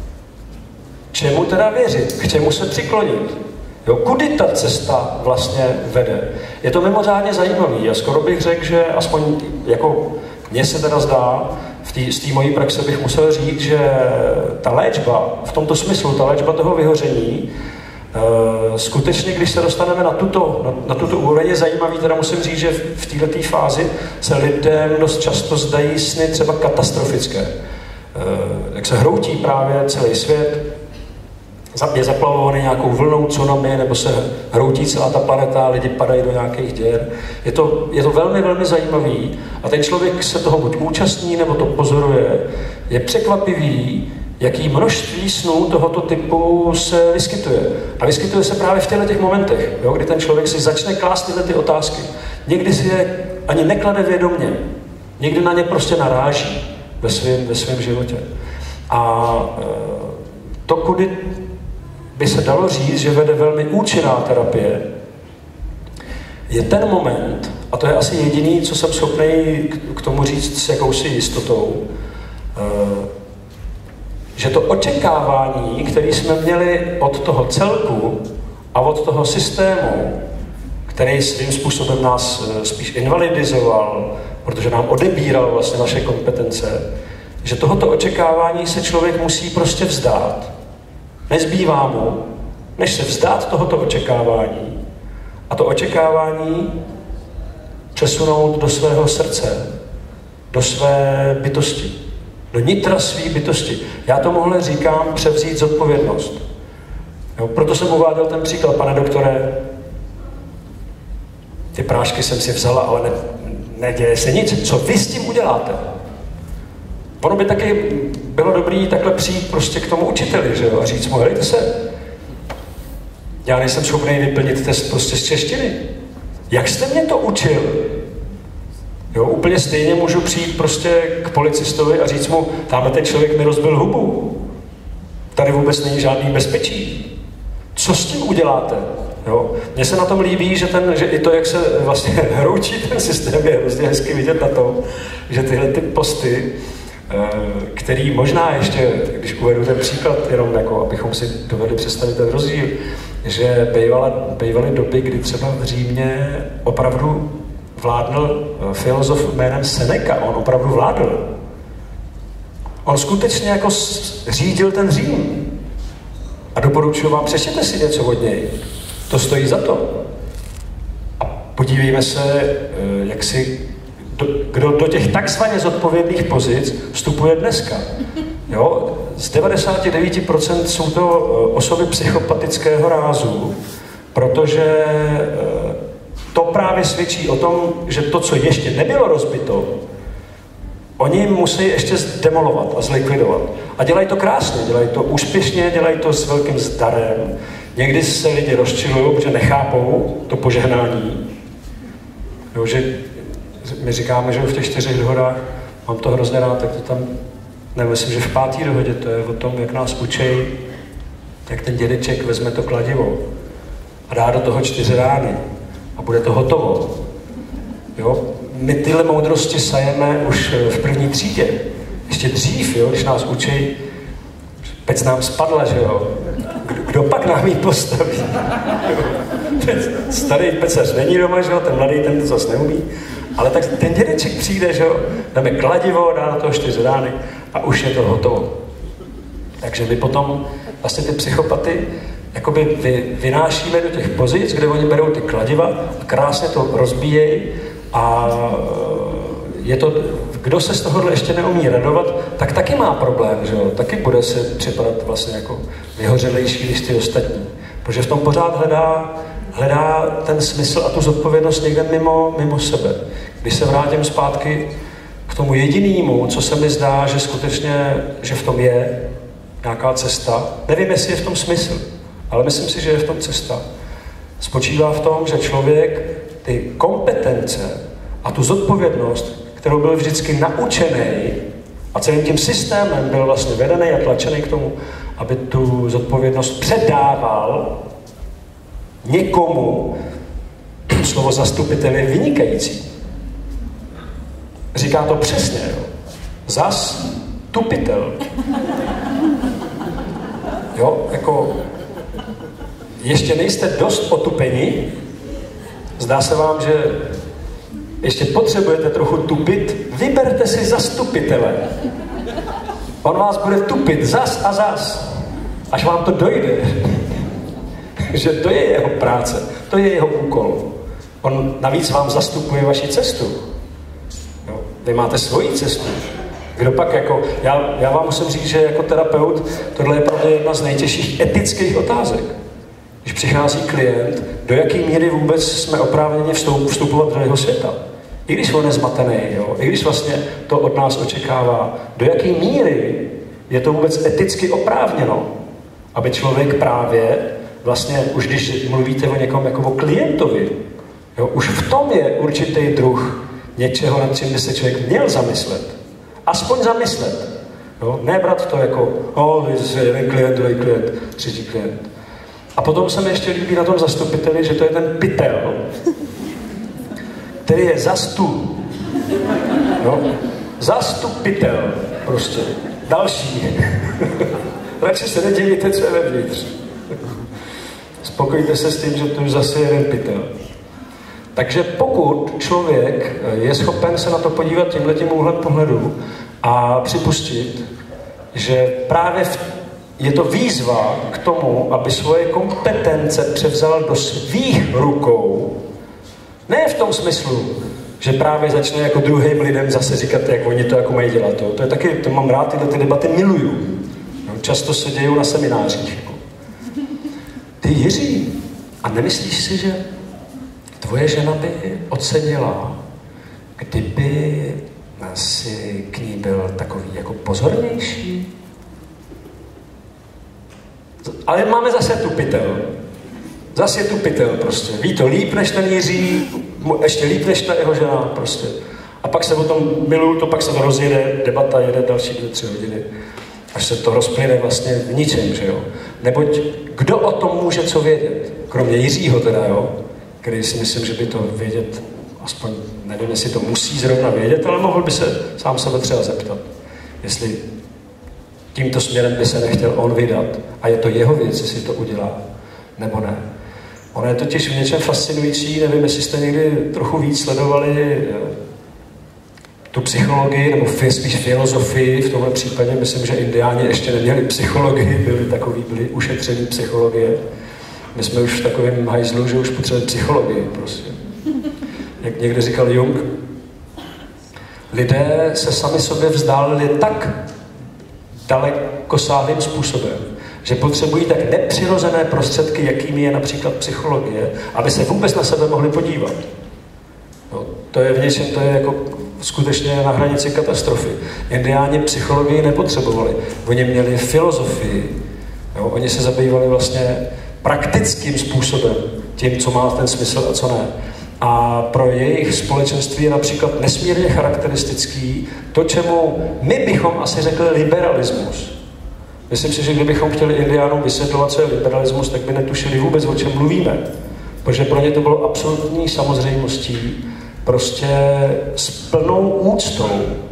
Speaker 2: čemu teda věřit, k čemu se přiklonit. Jo, kudy ta cesta vlastně vede. Je to mimořádně zajímavý a skoro bych řekl, že aspoň jako mně se teda zdá, v tý, z té mojí praxe bych musel říct, že ta léčba, v tomto smyslu, ta léčba toho vyhoření, e, skutečně, když se dostaneme na tuto, na, na tuto úroveň, je zajímavý, teda musím říct, že v, v této fázi se lidem dost často zdají sny třeba katastrofické. E, jak se hroutí právě celý svět, je zaplavovaný nějakou vlnou tsunami, nebo se hroutí celá ta planeta, lidi padají do nějakých děr. Je to, je to velmi, velmi zajímavý a ten člověk se toho buď účastní, nebo to pozoruje. Je překvapivý, jaký množství snů tohoto typu se vyskytuje. A vyskytuje se právě v těchto těch momentech, jo, kdy ten člověk si začne klást tyhle ty otázky. Někdy si je ani neklade vědomě, někdy na ně prostě naráží ve svém ve svém životě. A to, kudy by se dalo říct, že vede velmi účinná terapie, je ten moment, a to je asi jediný, co jsem schopný k tomu říct s jakousi jistotou, že to očekávání, které jsme měli od toho celku a od toho systému, který svým způsobem nás spíš invalidizoval, protože nám odebíral vlastně naše kompetence, že tohoto očekávání se člověk musí prostě vzdát. Nezbývá mu, než se vzdát tohoto očekávání a to očekávání přesunout do svého srdce, do své bytosti, do nitra své bytosti. Já tomuhle říkám převzít zodpovědnost. Jo, proto jsem uváděl ten příklad, pane doktore, ty prášky jsem si vzala, ale ne, neděje se nic. Co vy s tím uděláte? Ono by taky bylo dobrý takhle přijít prostě k tomu učiteli, že jo, a říct mu, helejte se, já nejsem schopný vyplnit test prostě z češtiny. Jak jste mě to učil? Jo, úplně stejně můžu přijít prostě k policistovi a říct mu, tamhle ten člověk mi rozbil hubu. Tady vůbec není žádný bezpečí. Co s tím uděláte? Jo? Mně se na tom líbí, že, ten, že i to, jak se vlastně hroučí ten systém, je hrozně hezky vidět na tom, že tyhle ty posty, který možná ještě, když uvedu ten příklad, jenom jako, abychom si dovedli představit ten rozdíl, že bývaly doby, kdy třeba v Římě opravdu vládl filozof jménem Seneca, on opravdu vládl. On skutečně jako řídil ten Řím. A doporučuji vám, přečtěte si něco od něj. To stojí za to. A podívejme se, jak si, do, kdo do těch takzvaně zodpovědných pozic vstupuje dneska. Jo? Z devadesát devět procent jsou to osoby psychopatického rázu, protože to právě svědčí o tom, že to, co ještě nebylo rozbito, oni musí ještě zdemolovat a zlikvidovat. A dělají to krásně, dělají to úspěšně, dělají to s velkým zdarem. Někdy se lidi rozčilují, protože nechápou to požehnání. Jo, že my říkáme, že v těch čtyřech dohodách, mám to hrozně rád, tak to tam, nemyslím, že v pátý dohodě, to je o tom, jak nás učí, jak ten dědeček vezme to kladivo a dá do toho čtyři rány a bude to hotovo. Jo? My tyhle moudrosti sajeme už v první třídě. Ještě dřív, jo, když nás učí, pec nám spadla, že jo. Kdo pak nám ji postaví? Starý pecař není doma, že jo, ten mladý, ten to zase neumí. Ale tak ten dědeček přijde, že jo, dáme kladivo, dá na toho čtyři rány a už je to hotovo. Takže my potom vlastně ty psychopaty jakoby vy, vynášíme do těch pozic, kde oni berou ty kladiva a krásně to rozbíjejí a je to, kdo se z tohohle ještě neumí radovat, tak taky má problém, že jo, taky bude se připadat vlastně jako vyhořelejší než ty ostatní, protože v tom pořád hledá, hledá ten smysl a tu zodpovědnost někde mimo, mimo sebe. Když se vrátím zpátky k tomu jedinému, co se mi zdá, že skutečně, že v tom je nějaká cesta, nevím, jestli je v tom smysl, ale myslím si, že je v tom cesta. Spočívá v tom, že člověk ty kompetence a tu zodpovědnost, kterou byl vždycky naučený a celým tím systémem byl vlastně vedený a tlačený k tomu, aby tu zodpovědnost předával někomu, slovo zastupitel je vynikající. Říká to přesně, jo. Zastupitel. Jo, jako ještě nejste dost otupeni, zdá se vám, že ještě potřebujete trochu tupit, vyberte si zastupitele. On vás bude tupit zas a zas, až vám to dojde. Že to je jeho práce, to je jeho úkol. On navíc vám zastupuje vaši cestu. Jo? Vy máte svoji cestu. Kdo pak jako, já, já vám musím říct, že jako terapeut, tohle je pro mě jedna z nejtěžších etických otázek. Když přichází klient, do jaké míry vůbec jsme oprávněni vstupovat do jeho světa. I když on je zmatený, jo? I když vlastně to od nás očekává, do jaké míry je to vůbec eticky oprávněno, aby člověk právě vlastně, už když mluvíte o někom jako o klientovi, jo? Už v tom je určitý druh něčeho, nad čím by se člověk měl zamyslet. Aspoň zamyslet. Jo? Ne brát to jako, oh, jeden klient, druhý klient, třetí klient. A potom se mi ještě líbí na tom zastupiteli, že to je ten pytel, který je zastup. No? Zastupitel prostě. Další. Radši se nedělíte, co je vevnitř. Spokojte se s tím, že to už zase je jeden pytel. Takže pokud člověk je schopen se na to podívat tímhletím úhlem pohledu a připustit, že právě v, je to výzva k tomu, aby svoje kompetence převzal do svých rukou, ne v tom smyslu, že právě začne jako druhým lidem zase říkat, jak oni to jako mají dělat. Jo. To je taky, to mám rád, tyhle ty debaty miluju. No, často se dějou na seminářích. Jako. Ty Jiří, a nemyslíš si, že tvoje žena by ocenila, kdyby asi k ní byl takový jako pozornější? Ale máme zase tu pytel. Zase je tu pytel prostě. Ví to líp než ten Jiří, ještě líp než ta jeho žena prostě. A pak se o tom miluju, to pak se to rozjede, debata jede další dvě, tři hodiny. Až se to rozplyne vlastně v ničem, že jo. Neboť kdo o tom může co vědět? Kromě Jiřího teda, jo. Který si myslím, že by to vědět, aspoň nevím, jestli to musí zrovna vědět, ale mohl by se sám sebe třeba zeptat. Jestli tímto směrem by se nechtěl on vydat. A je to jeho věc, jestli to udělá, nebo ne. Ono je totiž v něčem fascinující, nevím, jestli jste někdy trochu víc sledovali tu psychologii, nebo spíš filozofii, v tomhle případě myslím, že indiáni ještě neměli psychologii, byli takový, byli ušetřený psychologie. My jsme už v takovém hajzlu, že už potřebujeme psychologii, prostě. Jak někde říkal Jung, lidé se sami sobě vzdálili tak dalekosáhlým způsobem, že potřebují tak nepřirozené prostředky, jakými je například psychologie, aby se vůbec na sebe mohli podívat. No, to je v něčem, to je jako skutečně na hranici katastrofy. Indiáni psychologii nepotřebovali. Oni měli filozofii. Jo? Oni se zabývali vlastně praktickým způsobem, tím, co má ten smysl a co ne. A pro jejich společenství je například nesmírně charakteristický to, čemu my bychom asi řekli liberalismus. Myslím si, že kdybychom chtěli Indiánům vysvětlovat, co je liberalismus, tak by netušili vůbec, o čem mluvíme. Protože pro ně to bylo absolutní samozřejmostí, prostě s plnou úctou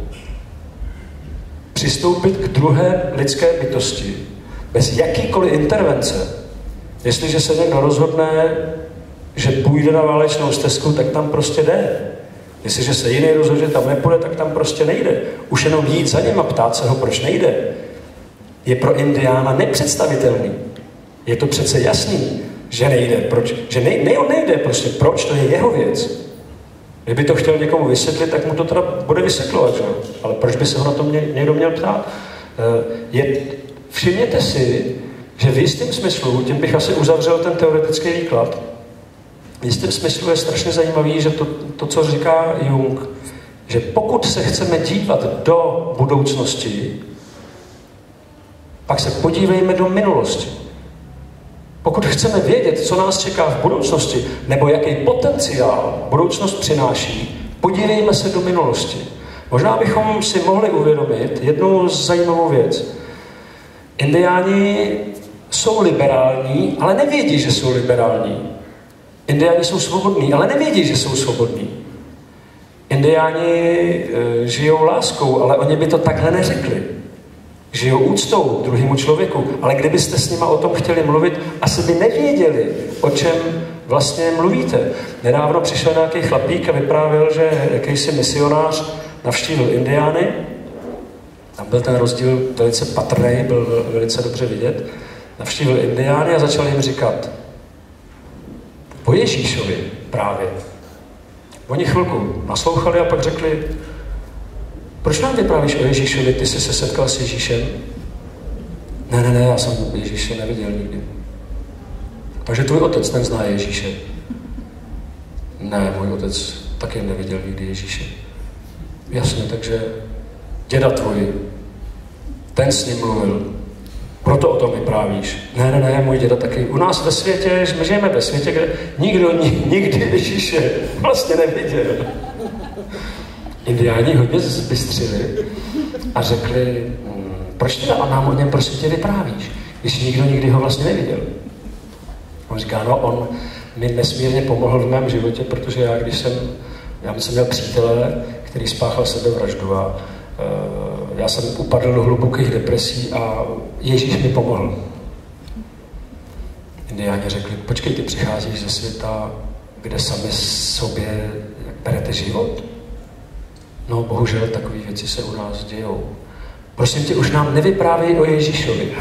Speaker 2: přistoupit k druhé lidské bytosti bez jakýkoliv intervence. Jestliže se někdo rozhodne, že půjde na válečnou stezku, tak tam prostě jde. Jestliže se jiný rozhodne, že tam nepůjde, tak tam prostě nejde. Už jenom jít za ním a ptát se ho, proč nejde, je pro Indiána nepředstavitelný. Je to přece jasný, že nejde. Proč? Že nej, nej, on nejde prostě. Proč? To je jeho věc. Kdyby to chtěl někomu vysvětlit, tak mu to teda bude vysvětlovat, že? Ale proč by se ho na to mě, někdo měl ptát? Je, všimněte si, že v jistém smyslu, tím bych asi uzavřel ten teoretický výklad, v jistém smyslu je strašně zajímavý, že to, to, co říká Jung, že pokud se chceme dívat do budoucnosti, pak se podívejme do minulosti. Pokud chceme vědět, co nás čeká v budoucnosti, nebo jaký potenciál budoucnost přináší, podívejme se do minulosti. Možná bychom si mohli uvědomit jednu zajímavou věc. Indiáni jsou liberální, ale nevědí, že jsou liberální. Indiáni jsou svobodní, ale nevědí, že jsou svobodní. Indiáni e, žijou láskou, ale oni by to takhle neřekli. Žijou úctou druhému člověku, ale kdybyste s nima o tom chtěli mluvit, asi by nevěděli, o čem vlastně mluvíte. Nedávno přišel nějaký chlapík a vyprávěl, že jakýsi misionář navštívil Indiány. Tam byl ten rozdíl velice patrný, byl velice dobře vidět. Navštívil Indiány a začal jim říkat po Ježíšovi právě. Oni chvilku naslouchali a pak řekli, Proč nám vyprávíš o Ježíšovi, ty jsi se setkal s Ježíšem? Ne, ne, ne, já jsem Ježíše neviděl nikdy. Takže tvůj otec ten zná Ježíše. Ne, můj otec taky neviděl nikdy Ježíše. Jasně, takže děda tvůj, ten s ním mluvil. Proto o tom vyprávíš. Ne, ne, ne, můj děda taky. U nás ve světě, my žijeme ve světě, kde nikdo nikdy Ježíše vlastně neviděl. Indiáni hodně zbystřili a řekli, proč teda nám o něm prosím tě vyprávíš, když nikdo nikdy ho vlastně neviděl. On říká, no on mi nesmírně pomohl v mém životě, protože já, když jsem, já jsem měl přítele, který spáchal sebevraždu a uh, já jsem upadl do hlubokých depresí a Ježíš mi pomohl. Indiáni řekli, počkej, ty přicházíš ze světa, kde sami sobě berete život? No, bohužel takové věci se u nás dějou. Prosím tě, už nám nevyprávěj o Ježíšovi.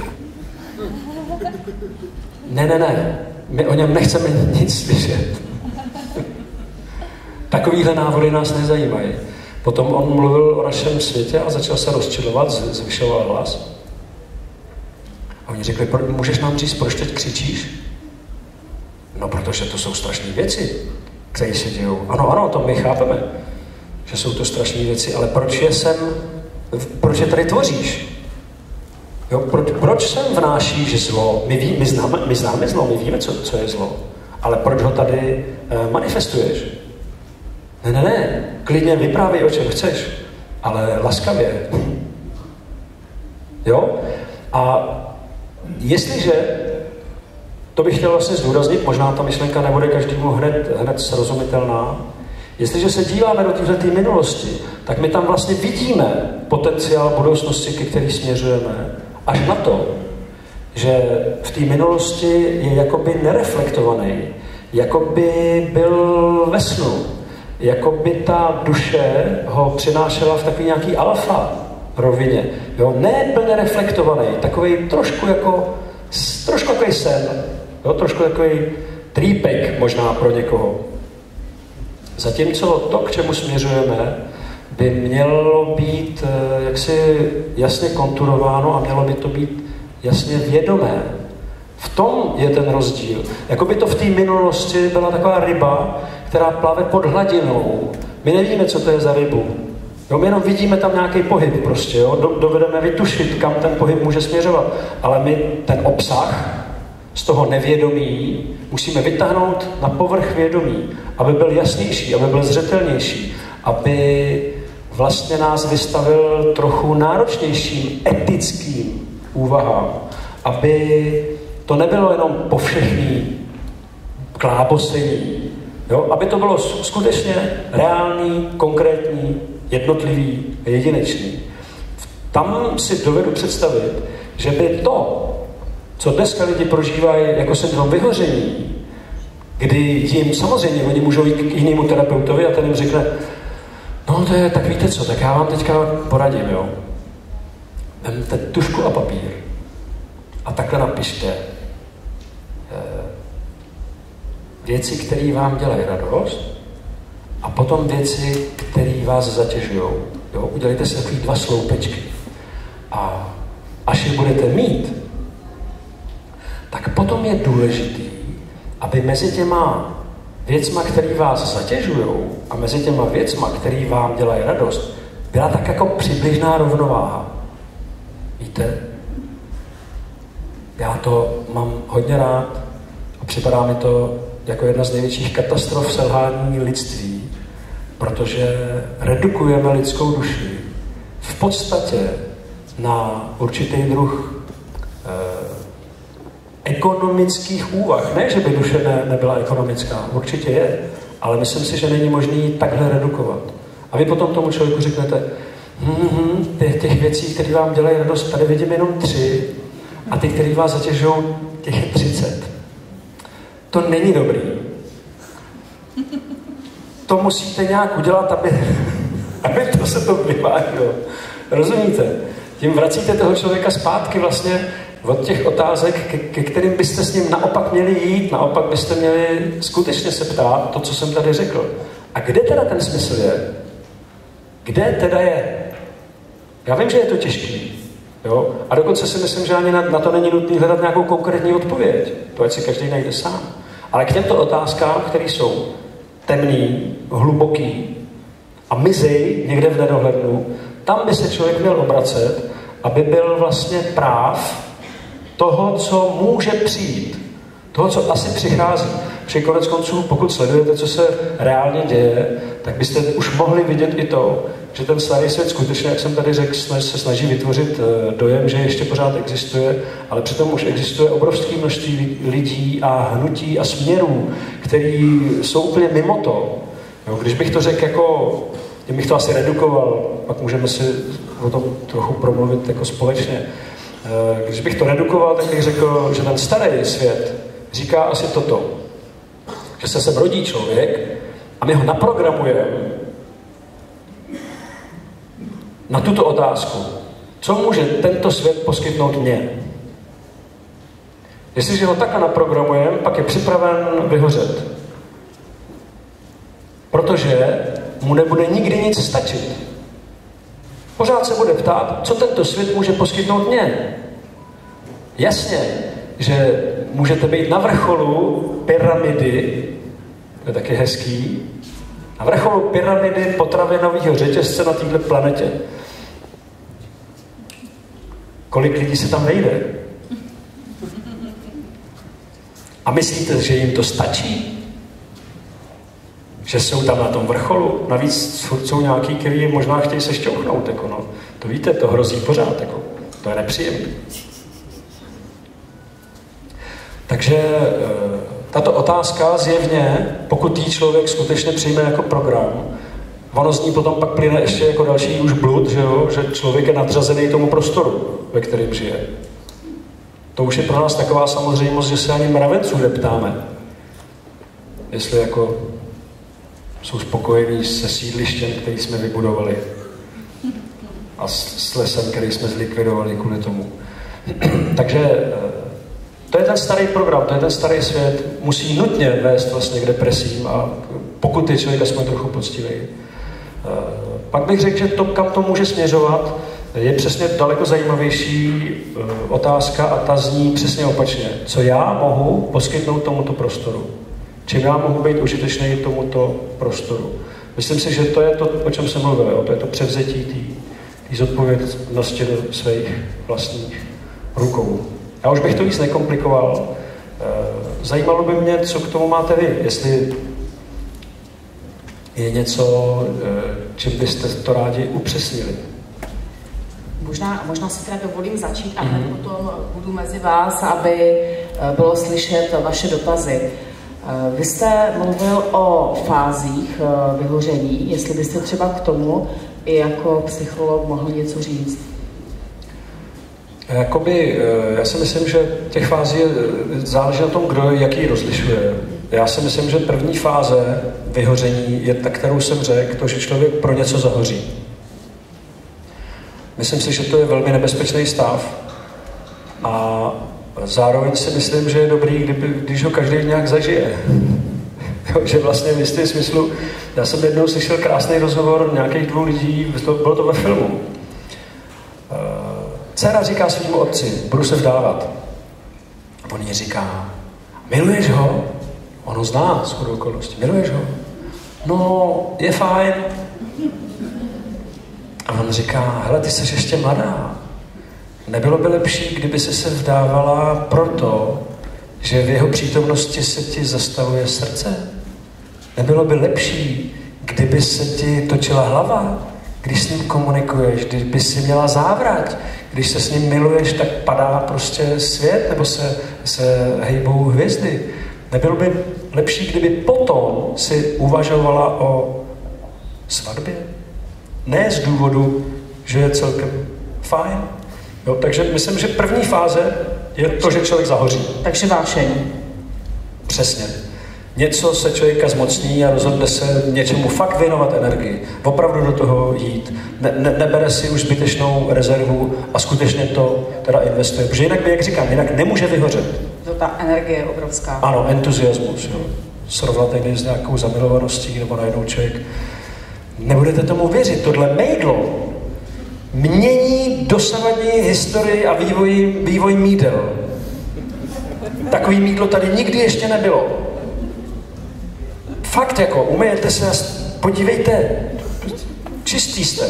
Speaker 2: Ne, ne, ne, my o něm nechceme nic slyšet. Takovýhle návody nás nezajímají. Potom on mluvil o našem světě a začal se rozčilovat, zvyšoval hlas. A oni řekli, můžeš nám říct, proč teď křičíš? No, protože to jsou strašné věci, které se dějou. Ano, ano, to my chápeme, že jsou to strašné věci, ale proč je sem, proč je tady tvoříš? Jo, proč, proč sem vnášíš zlo? My, ví, my, známe, my známe zlo, my víme, co, co je zlo. Ale proč ho tady uh, manifestuješ? Ne, ne, ne, klidně vyprávěj, o čem chceš, ale laskavě. Jo? A jestliže, to bych chtěl vlastně zdůraznit, možná ta myšlenka nebude každému hned, hned srozumitelná, jestliže se díváme do této minulosti, tak my tam vlastně vidíme potenciál budoucnosti, ke který směřujeme, až na to, že v té minulosti je jakoby nereflektovaný, jakoby byl ve snu, jakoby ta duše ho přinášela v takový nějaký alfa rovině. Jo? Ne plně reflektovaný, takový trošku jako, trošku takový sen, jo? Trošku takový trýpek možná pro někoho. Zatímco to, k čemu směřujeme, by mělo být jaksi jasně konturováno a mělo by to být jasně vědomé. V tom je ten rozdíl. Jakoby to v té minulosti byla taková ryba, která plave pod hladinou. My nevíme, co to je za rybu. Jo, my jenom vidíme tam nějaký pohyb prostě. Jo? Dovedeme vytušit, kam ten pohyb může směřovat. Ale my ten obsah z toho nevědomí musíme vytáhnout na povrch vědomí, aby byl jasnější, aby byl zřetelnější, aby vlastně nás vystavil trochu náročnějším etickým úvahám, aby to nebylo jenom povšechný klábosení, jo? Aby to bylo skutečně reálný, konkrétní, jednotlivý a jedinečný. Tam si dovedu představit, že by to, co dneska lidi prožívají jako syndrom vyhoření, kdy jim samozřejmě, oni můžou jít k jinému terapeutovi a ten jim řekne, no to je, tak víte co, tak já vám teďka poradím, jo. Vemte tužku a papír a takhle napište eh, věci, které vám dělají radost a potom věci, které vás zatěžují. Jo? Udělejte si takový dva sloupečky a až je budete mít, tak potom je důležitý, aby mezi těma věcma, které vás zatěžují a mezi těma věcma, které vám dělají radost, byla tak jako přibližná rovnováha. Víte? Já to mám hodně rád a připadá mi to jako jedna z největších katastrof selhání lidství, protože redukujeme lidskou duši v podstatě na určitý druh eh, ekonomických úvah. Ne, že by duše ne, nebyla ekonomická, určitě je, ale myslím si, že není možný ji takhle redukovat. A vy potom tomu člověku řeknete, hm, těch věcí, které vám dělají radost, tady vidím jenom tři a ty, které vás zatěžují, těch je třicet. To není dobrý. To musíte nějak udělat, aby, aby to se to vyvážilo. Rozumíte? Tím vracíte toho člověka zpátky vlastně od těch otázek, ke, ke kterým byste s ním naopak měli jít, naopak byste měli skutečně se ptát to, co jsem tady řekl. A kde teda ten smysl je? Kde teda je? Já vím, že je to těžký. Jo? A dokonce si myslím, že ani na, na to není nutné hledat nějakou konkrétní odpověď. To ať si každý najde sám. Ale k těmto otázkám, které jsou temný, hluboký a mizej někde v nedohlednu, tam by se člověk měl obracet, aby byl vlastně práv toho, co může přijít. Toho, co asi přichází. Při konec konců, pokud sledujete, co se reálně děje, tak byste už mohli vidět i to, že ten starý svět skutečně, jak jsem tady řekl, se snaží vytvořit dojem, že ještě pořád existuje, ale přitom už existuje obrovské množství lidí a hnutí a směrů, který jsou úplně mimo to. Jo, když bych to řekl jako, kdybych to asi redukoval, pak můžeme si o tom trochu promluvit jako společně. Když bych to redukoval, tak bych řekl, že ten starý svět říká asi toto, že se sem rodí člověk a my ho naprogramujeme na tuto otázku. Co může tento svět poskytnout mně? Jestliže ho takhle naprogramujeme, pak je připraven vyhořet. Protože mu nebude nikdy nic stačit. Pořád se bude ptát, co tento svět může poskytnout mně. Jasně, že můžete být na vrcholu pyramidy, to je taky hezký, na vrcholu pyramidy potravinového řetězce na této planetě. Kolik lidí se tam vejde? A myslíte, že jim to stačí? Že jsou tam na tom vrcholu? Navíc jsou nějaký, který možná chtějí se šťouchnout. Jako no. To víte, to hrozí pořád. Jako. To je nepříjemné. Takže tato otázka zjevně, pokud jí člověk skutečně přijme jako program, ono z ní potom pak plyne ještě jako další už blud, že, jo? Že člověk je nadřazený tomu prostoru, ve kterém žije. To už je pro nás taková samozřejmost, že se ani mravenců neptáme, jestli jako jsou spokojení se sídlištěm, který jsme vybudovali a s lesem, který jsme zlikvidovali kvůli tomu. Takže to je ten starý program, to je ten starý svět, musí nutně vést vlastně k depresím a pokud je člověk aspoň trochu poctivý. Pak bych řekl, že to, kam to může směřovat, je přesně daleko zajímavější otázka a ta zní přesně opačně. Co já mohu poskytnout tomuto prostoru? Čím já mohu být užitečný tomuto prostoru? Myslím si, že to je to, o čem jsem mluvil, jo? To je to převzetí té zodpovědnosti do svých vlastních rukou. Já už bych to víc nekomplikoval. Zajímalo by mě, co k tomu máte vy. Jestli je něco, čím byste to rádi upřesnili.
Speaker 1: Možná, možná si teda dovolím začít a hned mm-hmm. potom budu mezi vás, aby bylo slyšet vaše dotazy. Vy jste mluvil o fázích vyhoření, jestli byste třeba k tomu i jako psycholog mohl něco říct.
Speaker 2: Jakoby, já si myslím, že těch fází záleží na tom, kdo jaký rozlišuje. Já si myslím, že první fáze vyhoření je ta, kterou jsem řekl, to, že člověk pro něco zahoří. Myslím si, že to je velmi nebezpečný stav a zároveň si myslím, že je dobrý, kdyby, když ho každý nějak zažije. Jo, že vlastně v jistém smyslu, já jsem jednou slyšel krásný rozhovor nějakých dvou lidí, bylo to ve filmu. Dcera říká svýmu otci, budu se vdávat. On jí říká, miluješ ho? On ho zná, shodou okolností. Miluješ ho? No, je fajn. A on říká, hele, ty jsi ještě mladá. Nebylo by lepší, kdyby jsi se vdávala proto, že v jeho přítomnosti se ti zastavuje srdce? Nebylo by lepší, kdyby se ti točila hlava, když s ním komunikuješ, kdyby si měla závrať, když se s ním miluješ, tak padá prostě svět, nebo se, se hejbou hvězdy. Nebylo by lepší, kdyby potom si uvažovala o svatbě? Ne z důvodu, že je celkem fajn. Jo, takže myslím, že první fáze je to, že člověk zahoří. Takže vášeň. Přesně. Něco se člověka zmocní a rozhodne se něčemu fakt věnovat energii. Opravdu do toho jít. Ne, ne, nebere si už zbytečnou rezervu a skutečně to teda investuje. Protože jinak by, jak říkám, jinak nemůže vyhořet.
Speaker 1: To ta energie je obrovská.
Speaker 2: Ano, entuziasmus. Jo. Srovnatelný s nějakou zamilovaností nebo najednou člověk. Nebudete tomu věřit. Tohle mejdlo mění dosavadní historii a vývoj, vývoj mídel. Takový mídlo tady nikdy ještě nebylo. Fakt jako, umyjete se a podívejte, čistý jste.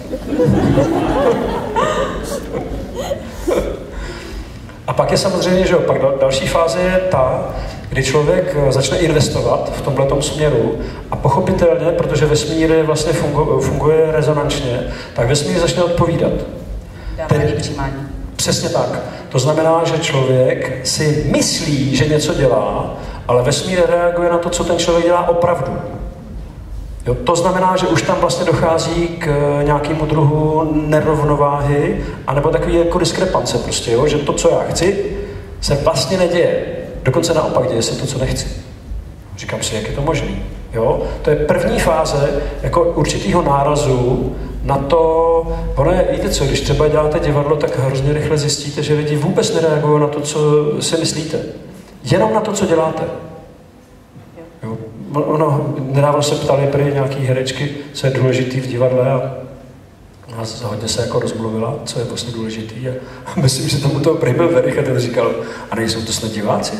Speaker 2: A pak je samozřejmě, že jo, pak další fáze je ta, kdy člověk začne investovat v tomhletom směru a pochopitelně, protože vesmír vlastně funguje, funguje rezonančně, tak vesmír začne odpovídat.
Speaker 1: Dávání přijímání.
Speaker 2: Přesně tak. To znamená, že člověk si myslí, že něco dělá, ale vesmír reaguje na to, co ten člověk dělá opravdu. Jo, to znamená, že už tam vlastně dochází k nějakému druhu nerovnováhy, anebo takový jako diskrepance prostě, jo? Že to, co já chci, se vlastně neděje. Dokonce naopak děje se to, co nechci. Říkám si, jak je to možný. Jo? To je první fáze jako určitýho nárazu na to, ono je, víte co, když třeba děláte divadlo, tak hrozně rychle zjistíte, že lidi vůbec nereagují na to, co si myslíte. Jenom na to, co děláte. Jo? Ono, nedávno se ptali prý nějaký herečky, co je důležitý v divadle a nás hodně se jako rozmluvila, co je vlastně důležitý a myslím, že tomu toho prý byl Verich a ten říkal, a nejsou to snad diváci?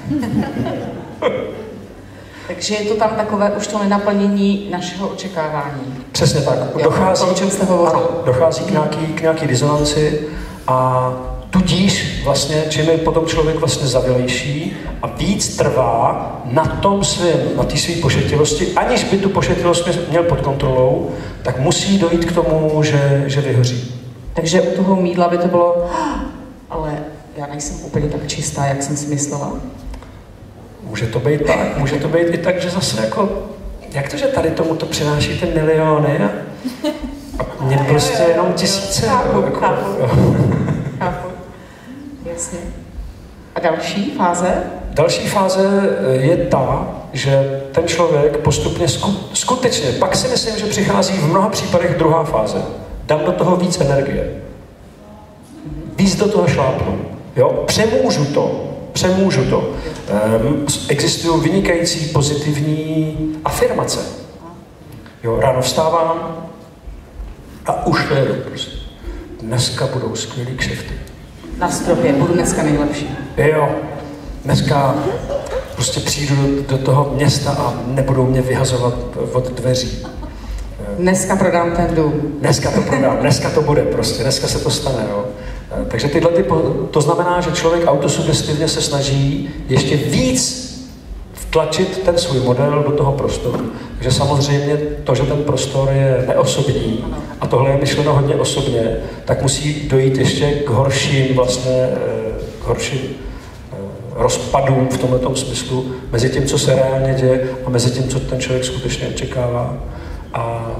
Speaker 1: Takže je to tam takové už to nenaplnění našeho očekávání.
Speaker 2: Přesně tak. Dochází,
Speaker 1: to, o čem jste hovořil.
Speaker 2: Ano, dochází k nějaký, k nějaký disonanci a tudíž vlastně, čím je potom člověk vlastně zavilejší a víc trvá na tom svém, na té své pošetilosti, aniž by tu pošetilost měl pod kontrolou, tak musí dojít k tomu, že, že vyhoří.
Speaker 1: Takže u toho mýdla by to bylo, ale já nejsem úplně tak čistá, jak jsem si myslela.
Speaker 2: Může to být tak, může to být i tak, že zase jako, jak to, že tady tomu to přináší ty miliony a, a mě prostě jenom tisíce.
Speaker 1: Chápu,
Speaker 2: jako,
Speaker 1: chápu. Chápu. Jasně. A další fáze?
Speaker 2: Další fáze je ta, že ten člověk postupně sku, skutečně, pak si myslím, že přichází v mnoha případech druhá fáze. Dám do toho víc energie. Víc do toho šlápnu. Jo? Přemůžu to. Přemůžu to. Um, existují vynikající pozitivní afirmace. Jo, ráno vstávám a už to jedu prostě. Dneska budou skvělý kšefty.
Speaker 1: Na stropě, budu dneska nejlepší.
Speaker 2: Jo, dneska prostě přijdu do, do toho města a nebudou mě vyhazovat od dveří.
Speaker 1: Dneska prodám ten dům.
Speaker 2: Dneska to prodám, dneska to bude prostě, dneska se to stane, jo. Takže tyhle ty, to znamená, že člověk autosugestivně se snaží ještě víc vtlačit ten svůj model do toho prostoru. Takže samozřejmě to, že ten prostor je neosobní a tohle je myšleno hodně osobně, tak musí dojít ještě k horším vlastně, k horším rozpadům v tomto smyslu mezi tím, co se reálně děje a mezi tím, co ten člověk skutečně očekává. A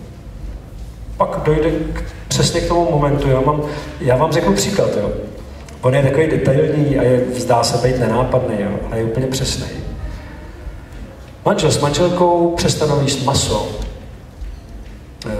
Speaker 2: pak dojde k, přesně k tomu momentu. Já, mám, já vám řeknu příklad. Jo. On je takový detailní a je, zdá se být nenápadný, jo, ale je úplně přesný. Manžel s manželkou přestanou jíst maso. E,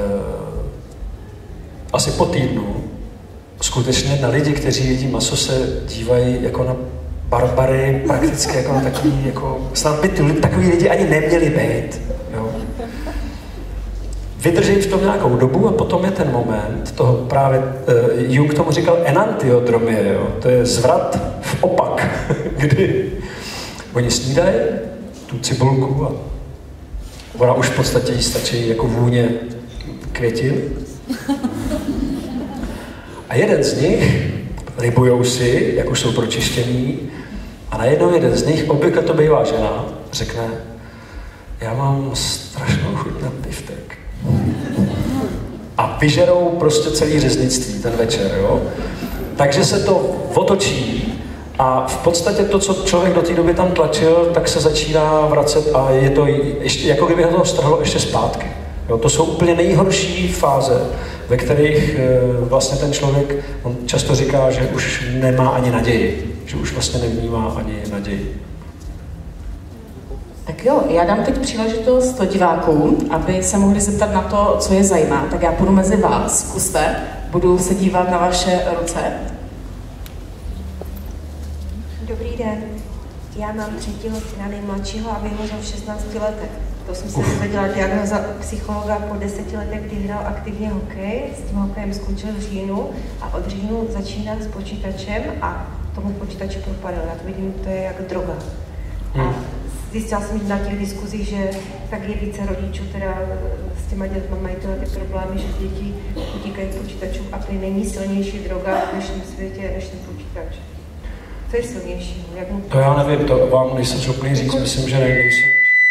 Speaker 2: asi po týdnu skutečně na lidi, kteří jedí maso, se dívají jako na barbary, prakticky jako na takový, jako, snad by ty, takový lidi ani neměli být. Jo. Vydrží v tom nějakou dobu a potom je ten moment toho právě, uh, Jung tomu říkal enantiodromie, jo? To je zvrat v opak, kdy oni snídají tu cibulku a ona už v podstatě jí stačí jako vůně květin. A jeden z nich, libujou si, jak už jsou pročištění, a najednou jeden z nich, obvykle to bývá žena, řekne, já mám strašnou chuť na biftek. A vyžerou prostě celý řeznictví ten večer, jo. Takže se to otočí a v podstatě to, co člověk do té doby tam tlačil, tak se začíná vracet a je to ještě, jako kdyby ho to strhlo ještě zpátky. Jo, to jsou úplně nejhorší fáze, ve kterých e, vlastně ten člověk, on často říká, že už nemá ani naději, že už vlastně nevnímá ani naději.
Speaker 1: Tak jo, já dám teď příležitost divákům, aby se mohli zeptat na to, co je zajímá. Tak já půjdu mezi vás, zkuste, budu se dívat na vaše ruce.
Speaker 3: Dobrý den. Já mám třetího syna nejmladšího a vyhořel v šestnácti letech. To jsem se dozvěděla diagnoza psychologa po deseti letech, kdy hrál aktivně hokej. S tím hokejem skončil v říjnu a od říjnu začíná s počítačem a tomu počítači propadl. Já to vidím, to je jak droga. A zjistila jsem na těch diskuzích, že tak je více rodičů, teda s těma dětma mají tyhle ty problémy, že děti utíkají počítačům a to není silnější droga v dnešním světě než ten počítač. Co je silnější? Jak mu...
Speaker 2: To já nevím, to vám nejsem schopný říct, myslím, že nejsilnější.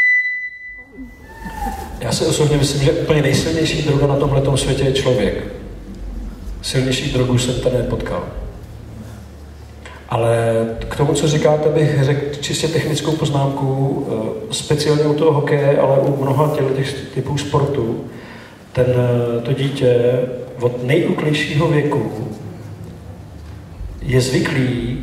Speaker 2: Já si osobně myslím, že úplně nejsilnější droga na tomhletom světě je člověk. Silnější drogu jsem tady nepotkal. Ale k tomu, co říkáte, bych řekl čistě technickou poznámku, speciálně u toho hokeje, ale u mnoha těch typů sportu. Ten, to dítě od nejúklejšího věku je zvyklý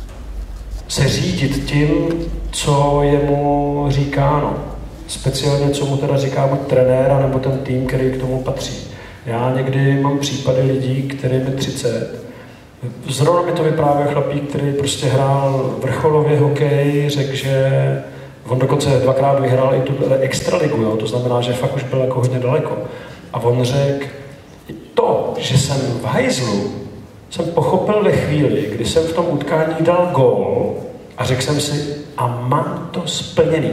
Speaker 2: se řídit tím, co je mu říkáno. Speciálně, co mu teda říká buď trenér, nebo ten tým, který k tomu patří. Já někdy mám případy lidí, kterým je třicet. Zrovna mi to vyprávěl chlapík, který prostě hrál vrcholově hokej, řekl, že on dokonce dvakrát vyhrál i tu extraligu, jo? To znamená, že fakt už byl jako hodně daleko. A on řekl, to, že jsem v hajzlu, jsem pochopil ve chvíli, kdy jsem v tom utkání dal gól a řekl jsem si, a mám to splněný.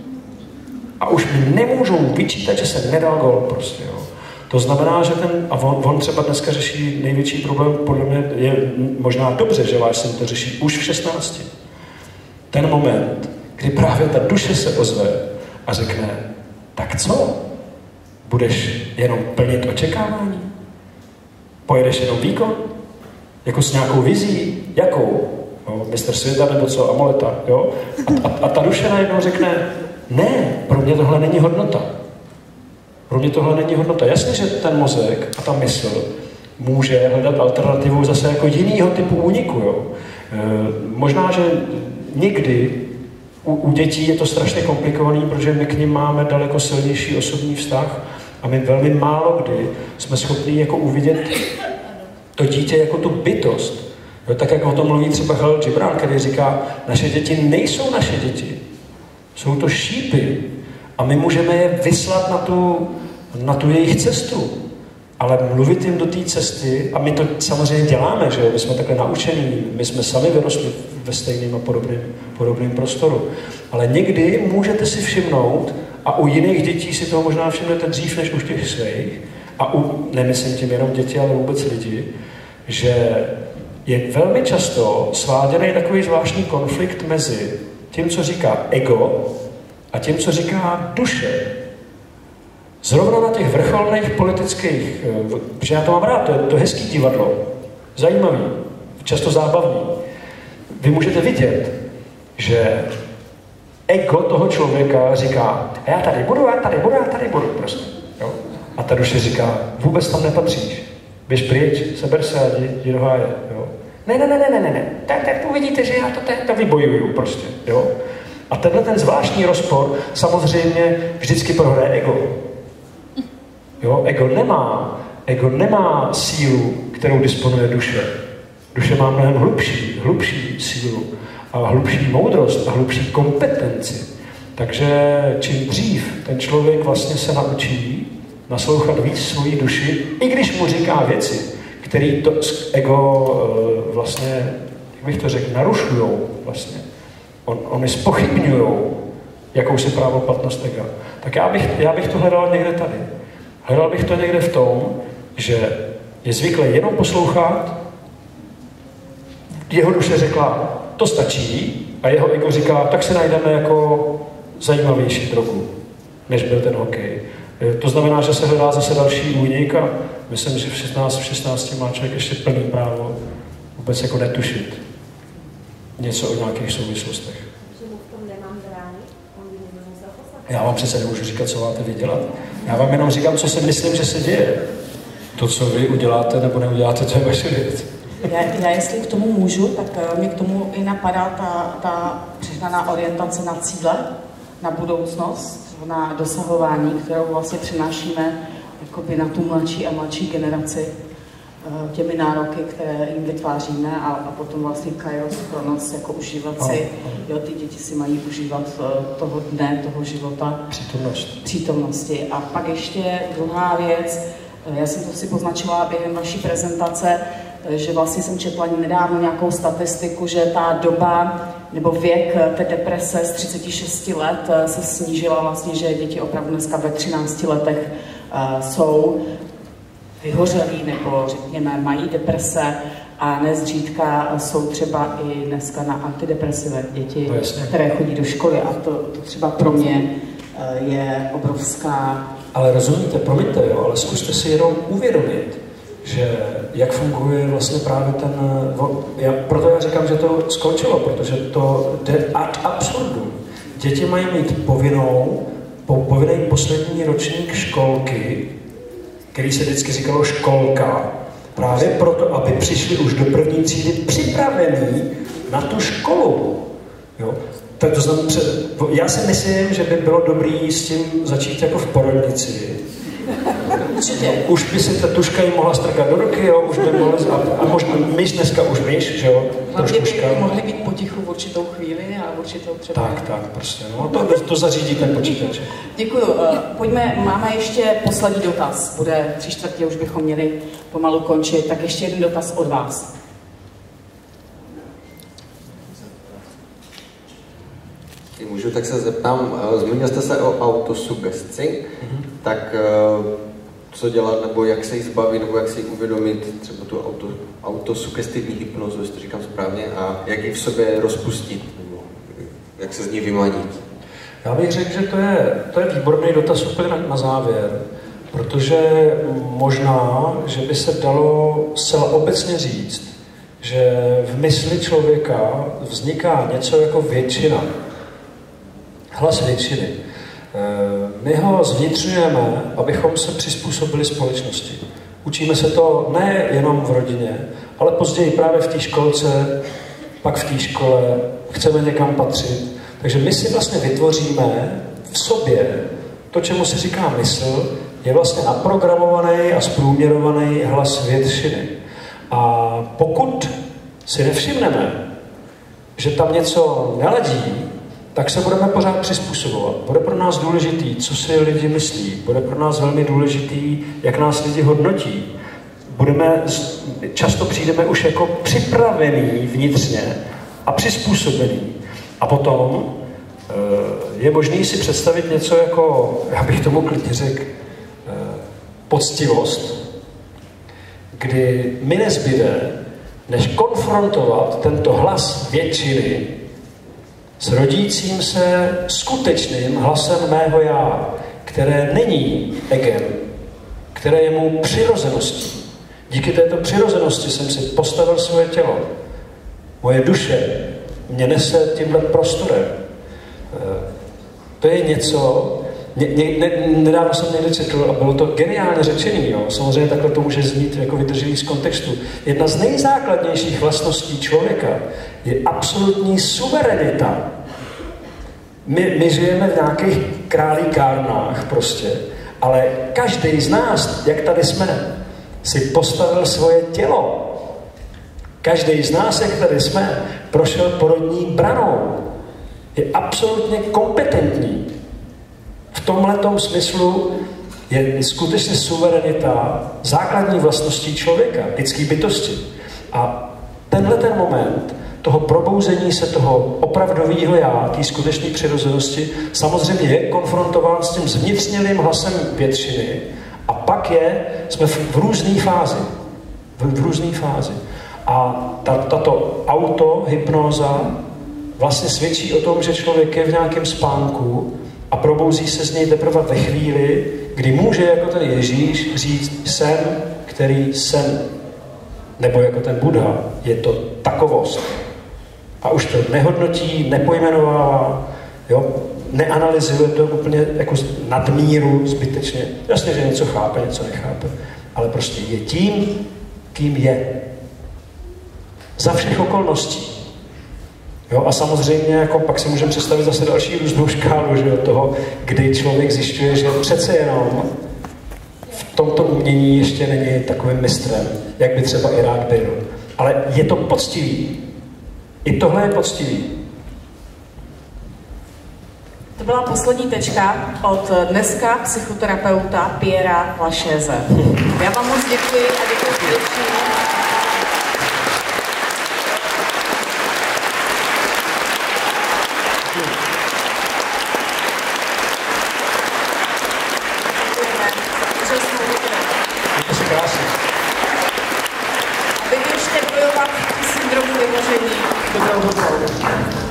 Speaker 2: A už mi nemůžou vyčítat, že jsem nedal gól prostě, jo. To znamená, že ten, a on, on třeba dneska řeší největší problém, podle mě je možná dobře, že váš syn to řeší už v šestnácti. Ten moment, kdy právě ta duše se ozve a řekne, tak co? Budeš jenom plnit očekávání? Pojedeš jenom výkon? Jako s nějakou vizí? Jakou? No, mistr světa nebo co? Amoleta, jo? A, a, a ta duše najednou řekne, ne, pro mě tohle není hodnota. Pro mě tohle není hodnota. Jasně, že ten mozek a ta mysl může hledat alternativu zase jako jinýho typu úniku. Jo? E, možná, že někdy u, u dětí je to strašně komplikovaný, protože my k nim máme daleko silnější osobní vztah a my velmi málo kdy jsme schopni jako uvidět to dítě jako tu bytost. Jo? Tak, jak o tom mluví třeba Khalil Gibran, který říká, naše děti nejsou naše děti. Jsou to šípy. A my můžeme je vyslat na tu, na tu jejich cestu. Ale mluvit jim do té cesty, a my to samozřejmě děláme, že jo? My jsme takhle naučení, my jsme sami vyrostli ve stejném a podobném, podobném prostoru. Ale někdy můžete si všimnout, a u jiných dětí si toho možná všimnete dřív než u těch svých, a u, nemyslím tím jenom děti, ale vůbec lidi, že je velmi často sváděný takový zvláštní konflikt mezi tím, co říká ego, a tím, co říká duše. Zrovna na těch vrcholných politických, protože já to mám rád, to je, to je hezký divadlo, zajímavý, často zábavný. Vy můžete vidět, že ego toho člověka říká, já tady budu, já tady budu, já tady budu, prostě. Jo? A ta duše říká, vůbec tam nepatříš, běž pryč, seber se a jdi, jdi do háje. Jo? Ne, ne, ne, ne, ne, ne, tak, tak uvidíte, že já to, to, to vybojuju prostě, jo. A tenhle ten zvláštní rozpor samozřejmě vždycky prohraje ego. Jo, ego nemá, ego nemá sílu, kterou disponuje duše. Duše má mnohem hlubší, hlubší sílu a hlubší moudrost a hlubší kompetenci. Takže čím dřív ten člověk vlastně se naučí naslouchat víc svojí duši, i když mu říká věci, které to ego vlastně, jak bych to řekl, narušujou vlastně. On, oni zpochybňují jakousi právoplatnost ega. Tak já bych, já bych to hledal někde tady. Hledal bych to někde v tom, že je zvyklý jenom poslouchat, jeho duše řekla, to stačí, a jeho ego říká, tak si najdeme jako zajímavější drogu, než byl ten hokej. To znamená, že se hledá zase další únik a myslím, že v šestnácti, v šestnácti má člověk ještě plný právo vůbec jako netušit něco o nějakých souvislostech. Já vám přece nemůžu říkat, co máte vy dělat. Já vám jenom říkám, co si myslím, že se děje. To, co vy uděláte nebo neuděláte, to je vaše věc.
Speaker 1: Já, já jestli k tomu můžu, tak mě k tomu i napadá ta, ta přehnaná orientace na cíle, na budoucnost, na dosahování, kterou vlastně přinášíme jakoby na tu mladší a mladší generaci. těmi nároky, které jim vytváříme a, a potom vlastně kairos pro nás jako užívací. Jo, ty děti si mají užívat toho dne, toho života.
Speaker 2: Přítomnost.
Speaker 1: Přítomnosti. A pak ještě druhá věc, já jsem to si poznačila během vaší prezentace, že vlastně jsem četla nedávno nějakou statistiku, že ta doba nebo věk té deprese z třiceti šesti let se snížila vlastně, že děti opravdu dneska ve třinácti letech uh, jsou vyhořelí nebo řekněme mají deprese a nezřídka jsou třeba i dneska na antidepresive děti,
Speaker 2: no,
Speaker 1: které chodí do školy a to, to třeba pro mě uh, je obrovská...
Speaker 2: Ale rozumíte, promiňte, jo, ale zkuste si jenom uvědomit, že jak funguje vlastně právě ten... Já, proto já říkám, že to skončilo, protože to jde ad absurdum. Děti mají mít povinnou, po, povinný poslední ročník školky, který se vždycky říkalo školka, právě proto, aby přišli už do první třídy připravení na tu školu. Jo? Tak to znamená, já si myslím, že by bylo dobrý s tím začít jako v porodnici.
Speaker 1: Určitě.
Speaker 2: Už by si ta tuška jí mohla strkat do ruky, jo, už by mohla, a, a možná myš dneska už myš, že jo,
Speaker 1: hlavně by mohli být potichu v určitou chvíli a určitou třeba...
Speaker 2: Tak, tak, prostě, no, to, to zařídí ten počítač.
Speaker 1: Děkuju. Pojďme, máme ještě poslední dotaz, bude tři čtvrtě, už bychom měli pomalu končit, tak ještě jeden dotaz od vás.
Speaker 4: Můžu, tak se zeptám, zmínil jste se o autosugestci, mm-hmm. tak co dělat, nebo jak se jí zbavit, nebo jak si jí uvědomit, třeba tu auto, autosugestivní hypnozu, jestli to říkám správně, a jak ji v sobě rozpustit, nebo jak se z ní vymanit?
Speaker 2: Já bych řekl, že to je, to je výborný dotaz úplně na, na závěr, protože možná, že by se dalo zcela obecně říct, že v mysli člověka vzniká něco jako většina. Hlas většiny. My ho zvnitřujeme, abychom se přizpůsobili společnosti. Učíme se to ne jenom v rodině, ale později právě v té školce, pak v té škole, chceme někam patřit. Takže my si vlastně vytvoříme v sobě to, čemu se říká mysl, je vlastně naprogramovaný a zprůměrovaný hlas většiny. A pokud si nevšimneme, že tam něco neladí, tak se budeme pořád přizpůsobovat. Bude pro nás důležitý, co si lidi myslí. Bude pro nás velmi důležitý, jak nás lidi hodnotí. Budeme, často přijdeme už jako připravený vnitřně a přizpůsobený. A potom je možné si představit něco jako, já bych tomu klidně řekl, poctivost, kdy mi nezbyde, než konfrontovat tento hlas většiny s rodícím se skutečným hlasem mého já, které není egem, které je mou přirozeností. Díky této přirozenosti jsem si postavil svoje tělo. Moje duše mě nese tímhle prostorem. To je něco, ně, ně, ne, nedávno jsem někde četl a bylo to geniálně řečený, jo. Samozřejmě takhle to může znít jako vydržený z kontextu. Jedna z nejzákladnějších vlastností člověka je absolutní suverenita. My, my žijeme v nějakých králíkárnách prostě, ale každý z nás, jak tady jsme, si postavil svoje tělo. Každý z nás, jak tady jsme, prošel porodní branou. Je absolutně kompetentní. V tomhletom smyslu je skutečně suverenita základní vlastností člověka, lidské bytosti. A tenhle ten moment toho probouzení se toho opravdového já, té skutečné přirozenosti, samozřejmě je konfrontován s tím zvnitřněným hlasem většiny a pak je, jsme v, v různé fázi. V, v různé fázi. A ta, tato autohypnóza vlastně svědčí o tom, že člověk je v nějakém spánku a probouzí se z něj teprve ve chvíli, kdy může jako ten Ježíš říct jsem, který jsem. Nebo jako ten Buddha, je to takovost. A už to nehodnotí, nepojmenovává, jo? Neanalyzuje to úplně jako nadmíru zbytečně. Jasně, že něco chápe, něco nechápe, ale prostě je tím, kým je. Za všech okolností. Jo, a samozřejmě jako pak si můžeme představit zase další různou škálu, že jo, toho, kdy člověk zjišťuje, že přece jenom v tomto umění ještě není takovým mistrem, jak by třeba i rád byl. Ale je to poctivý. I tohle je poctivý.
Speaker 1: To byla poslední tečka od dneska psychoterapeuta Pierra Lachaise. Já vám moc děkuji a děkuji především.
Speaker 2: Mějte se krásně.
Speaker 1: A vy běžte bojovat s syndromu vyhoření dobrou hudbou.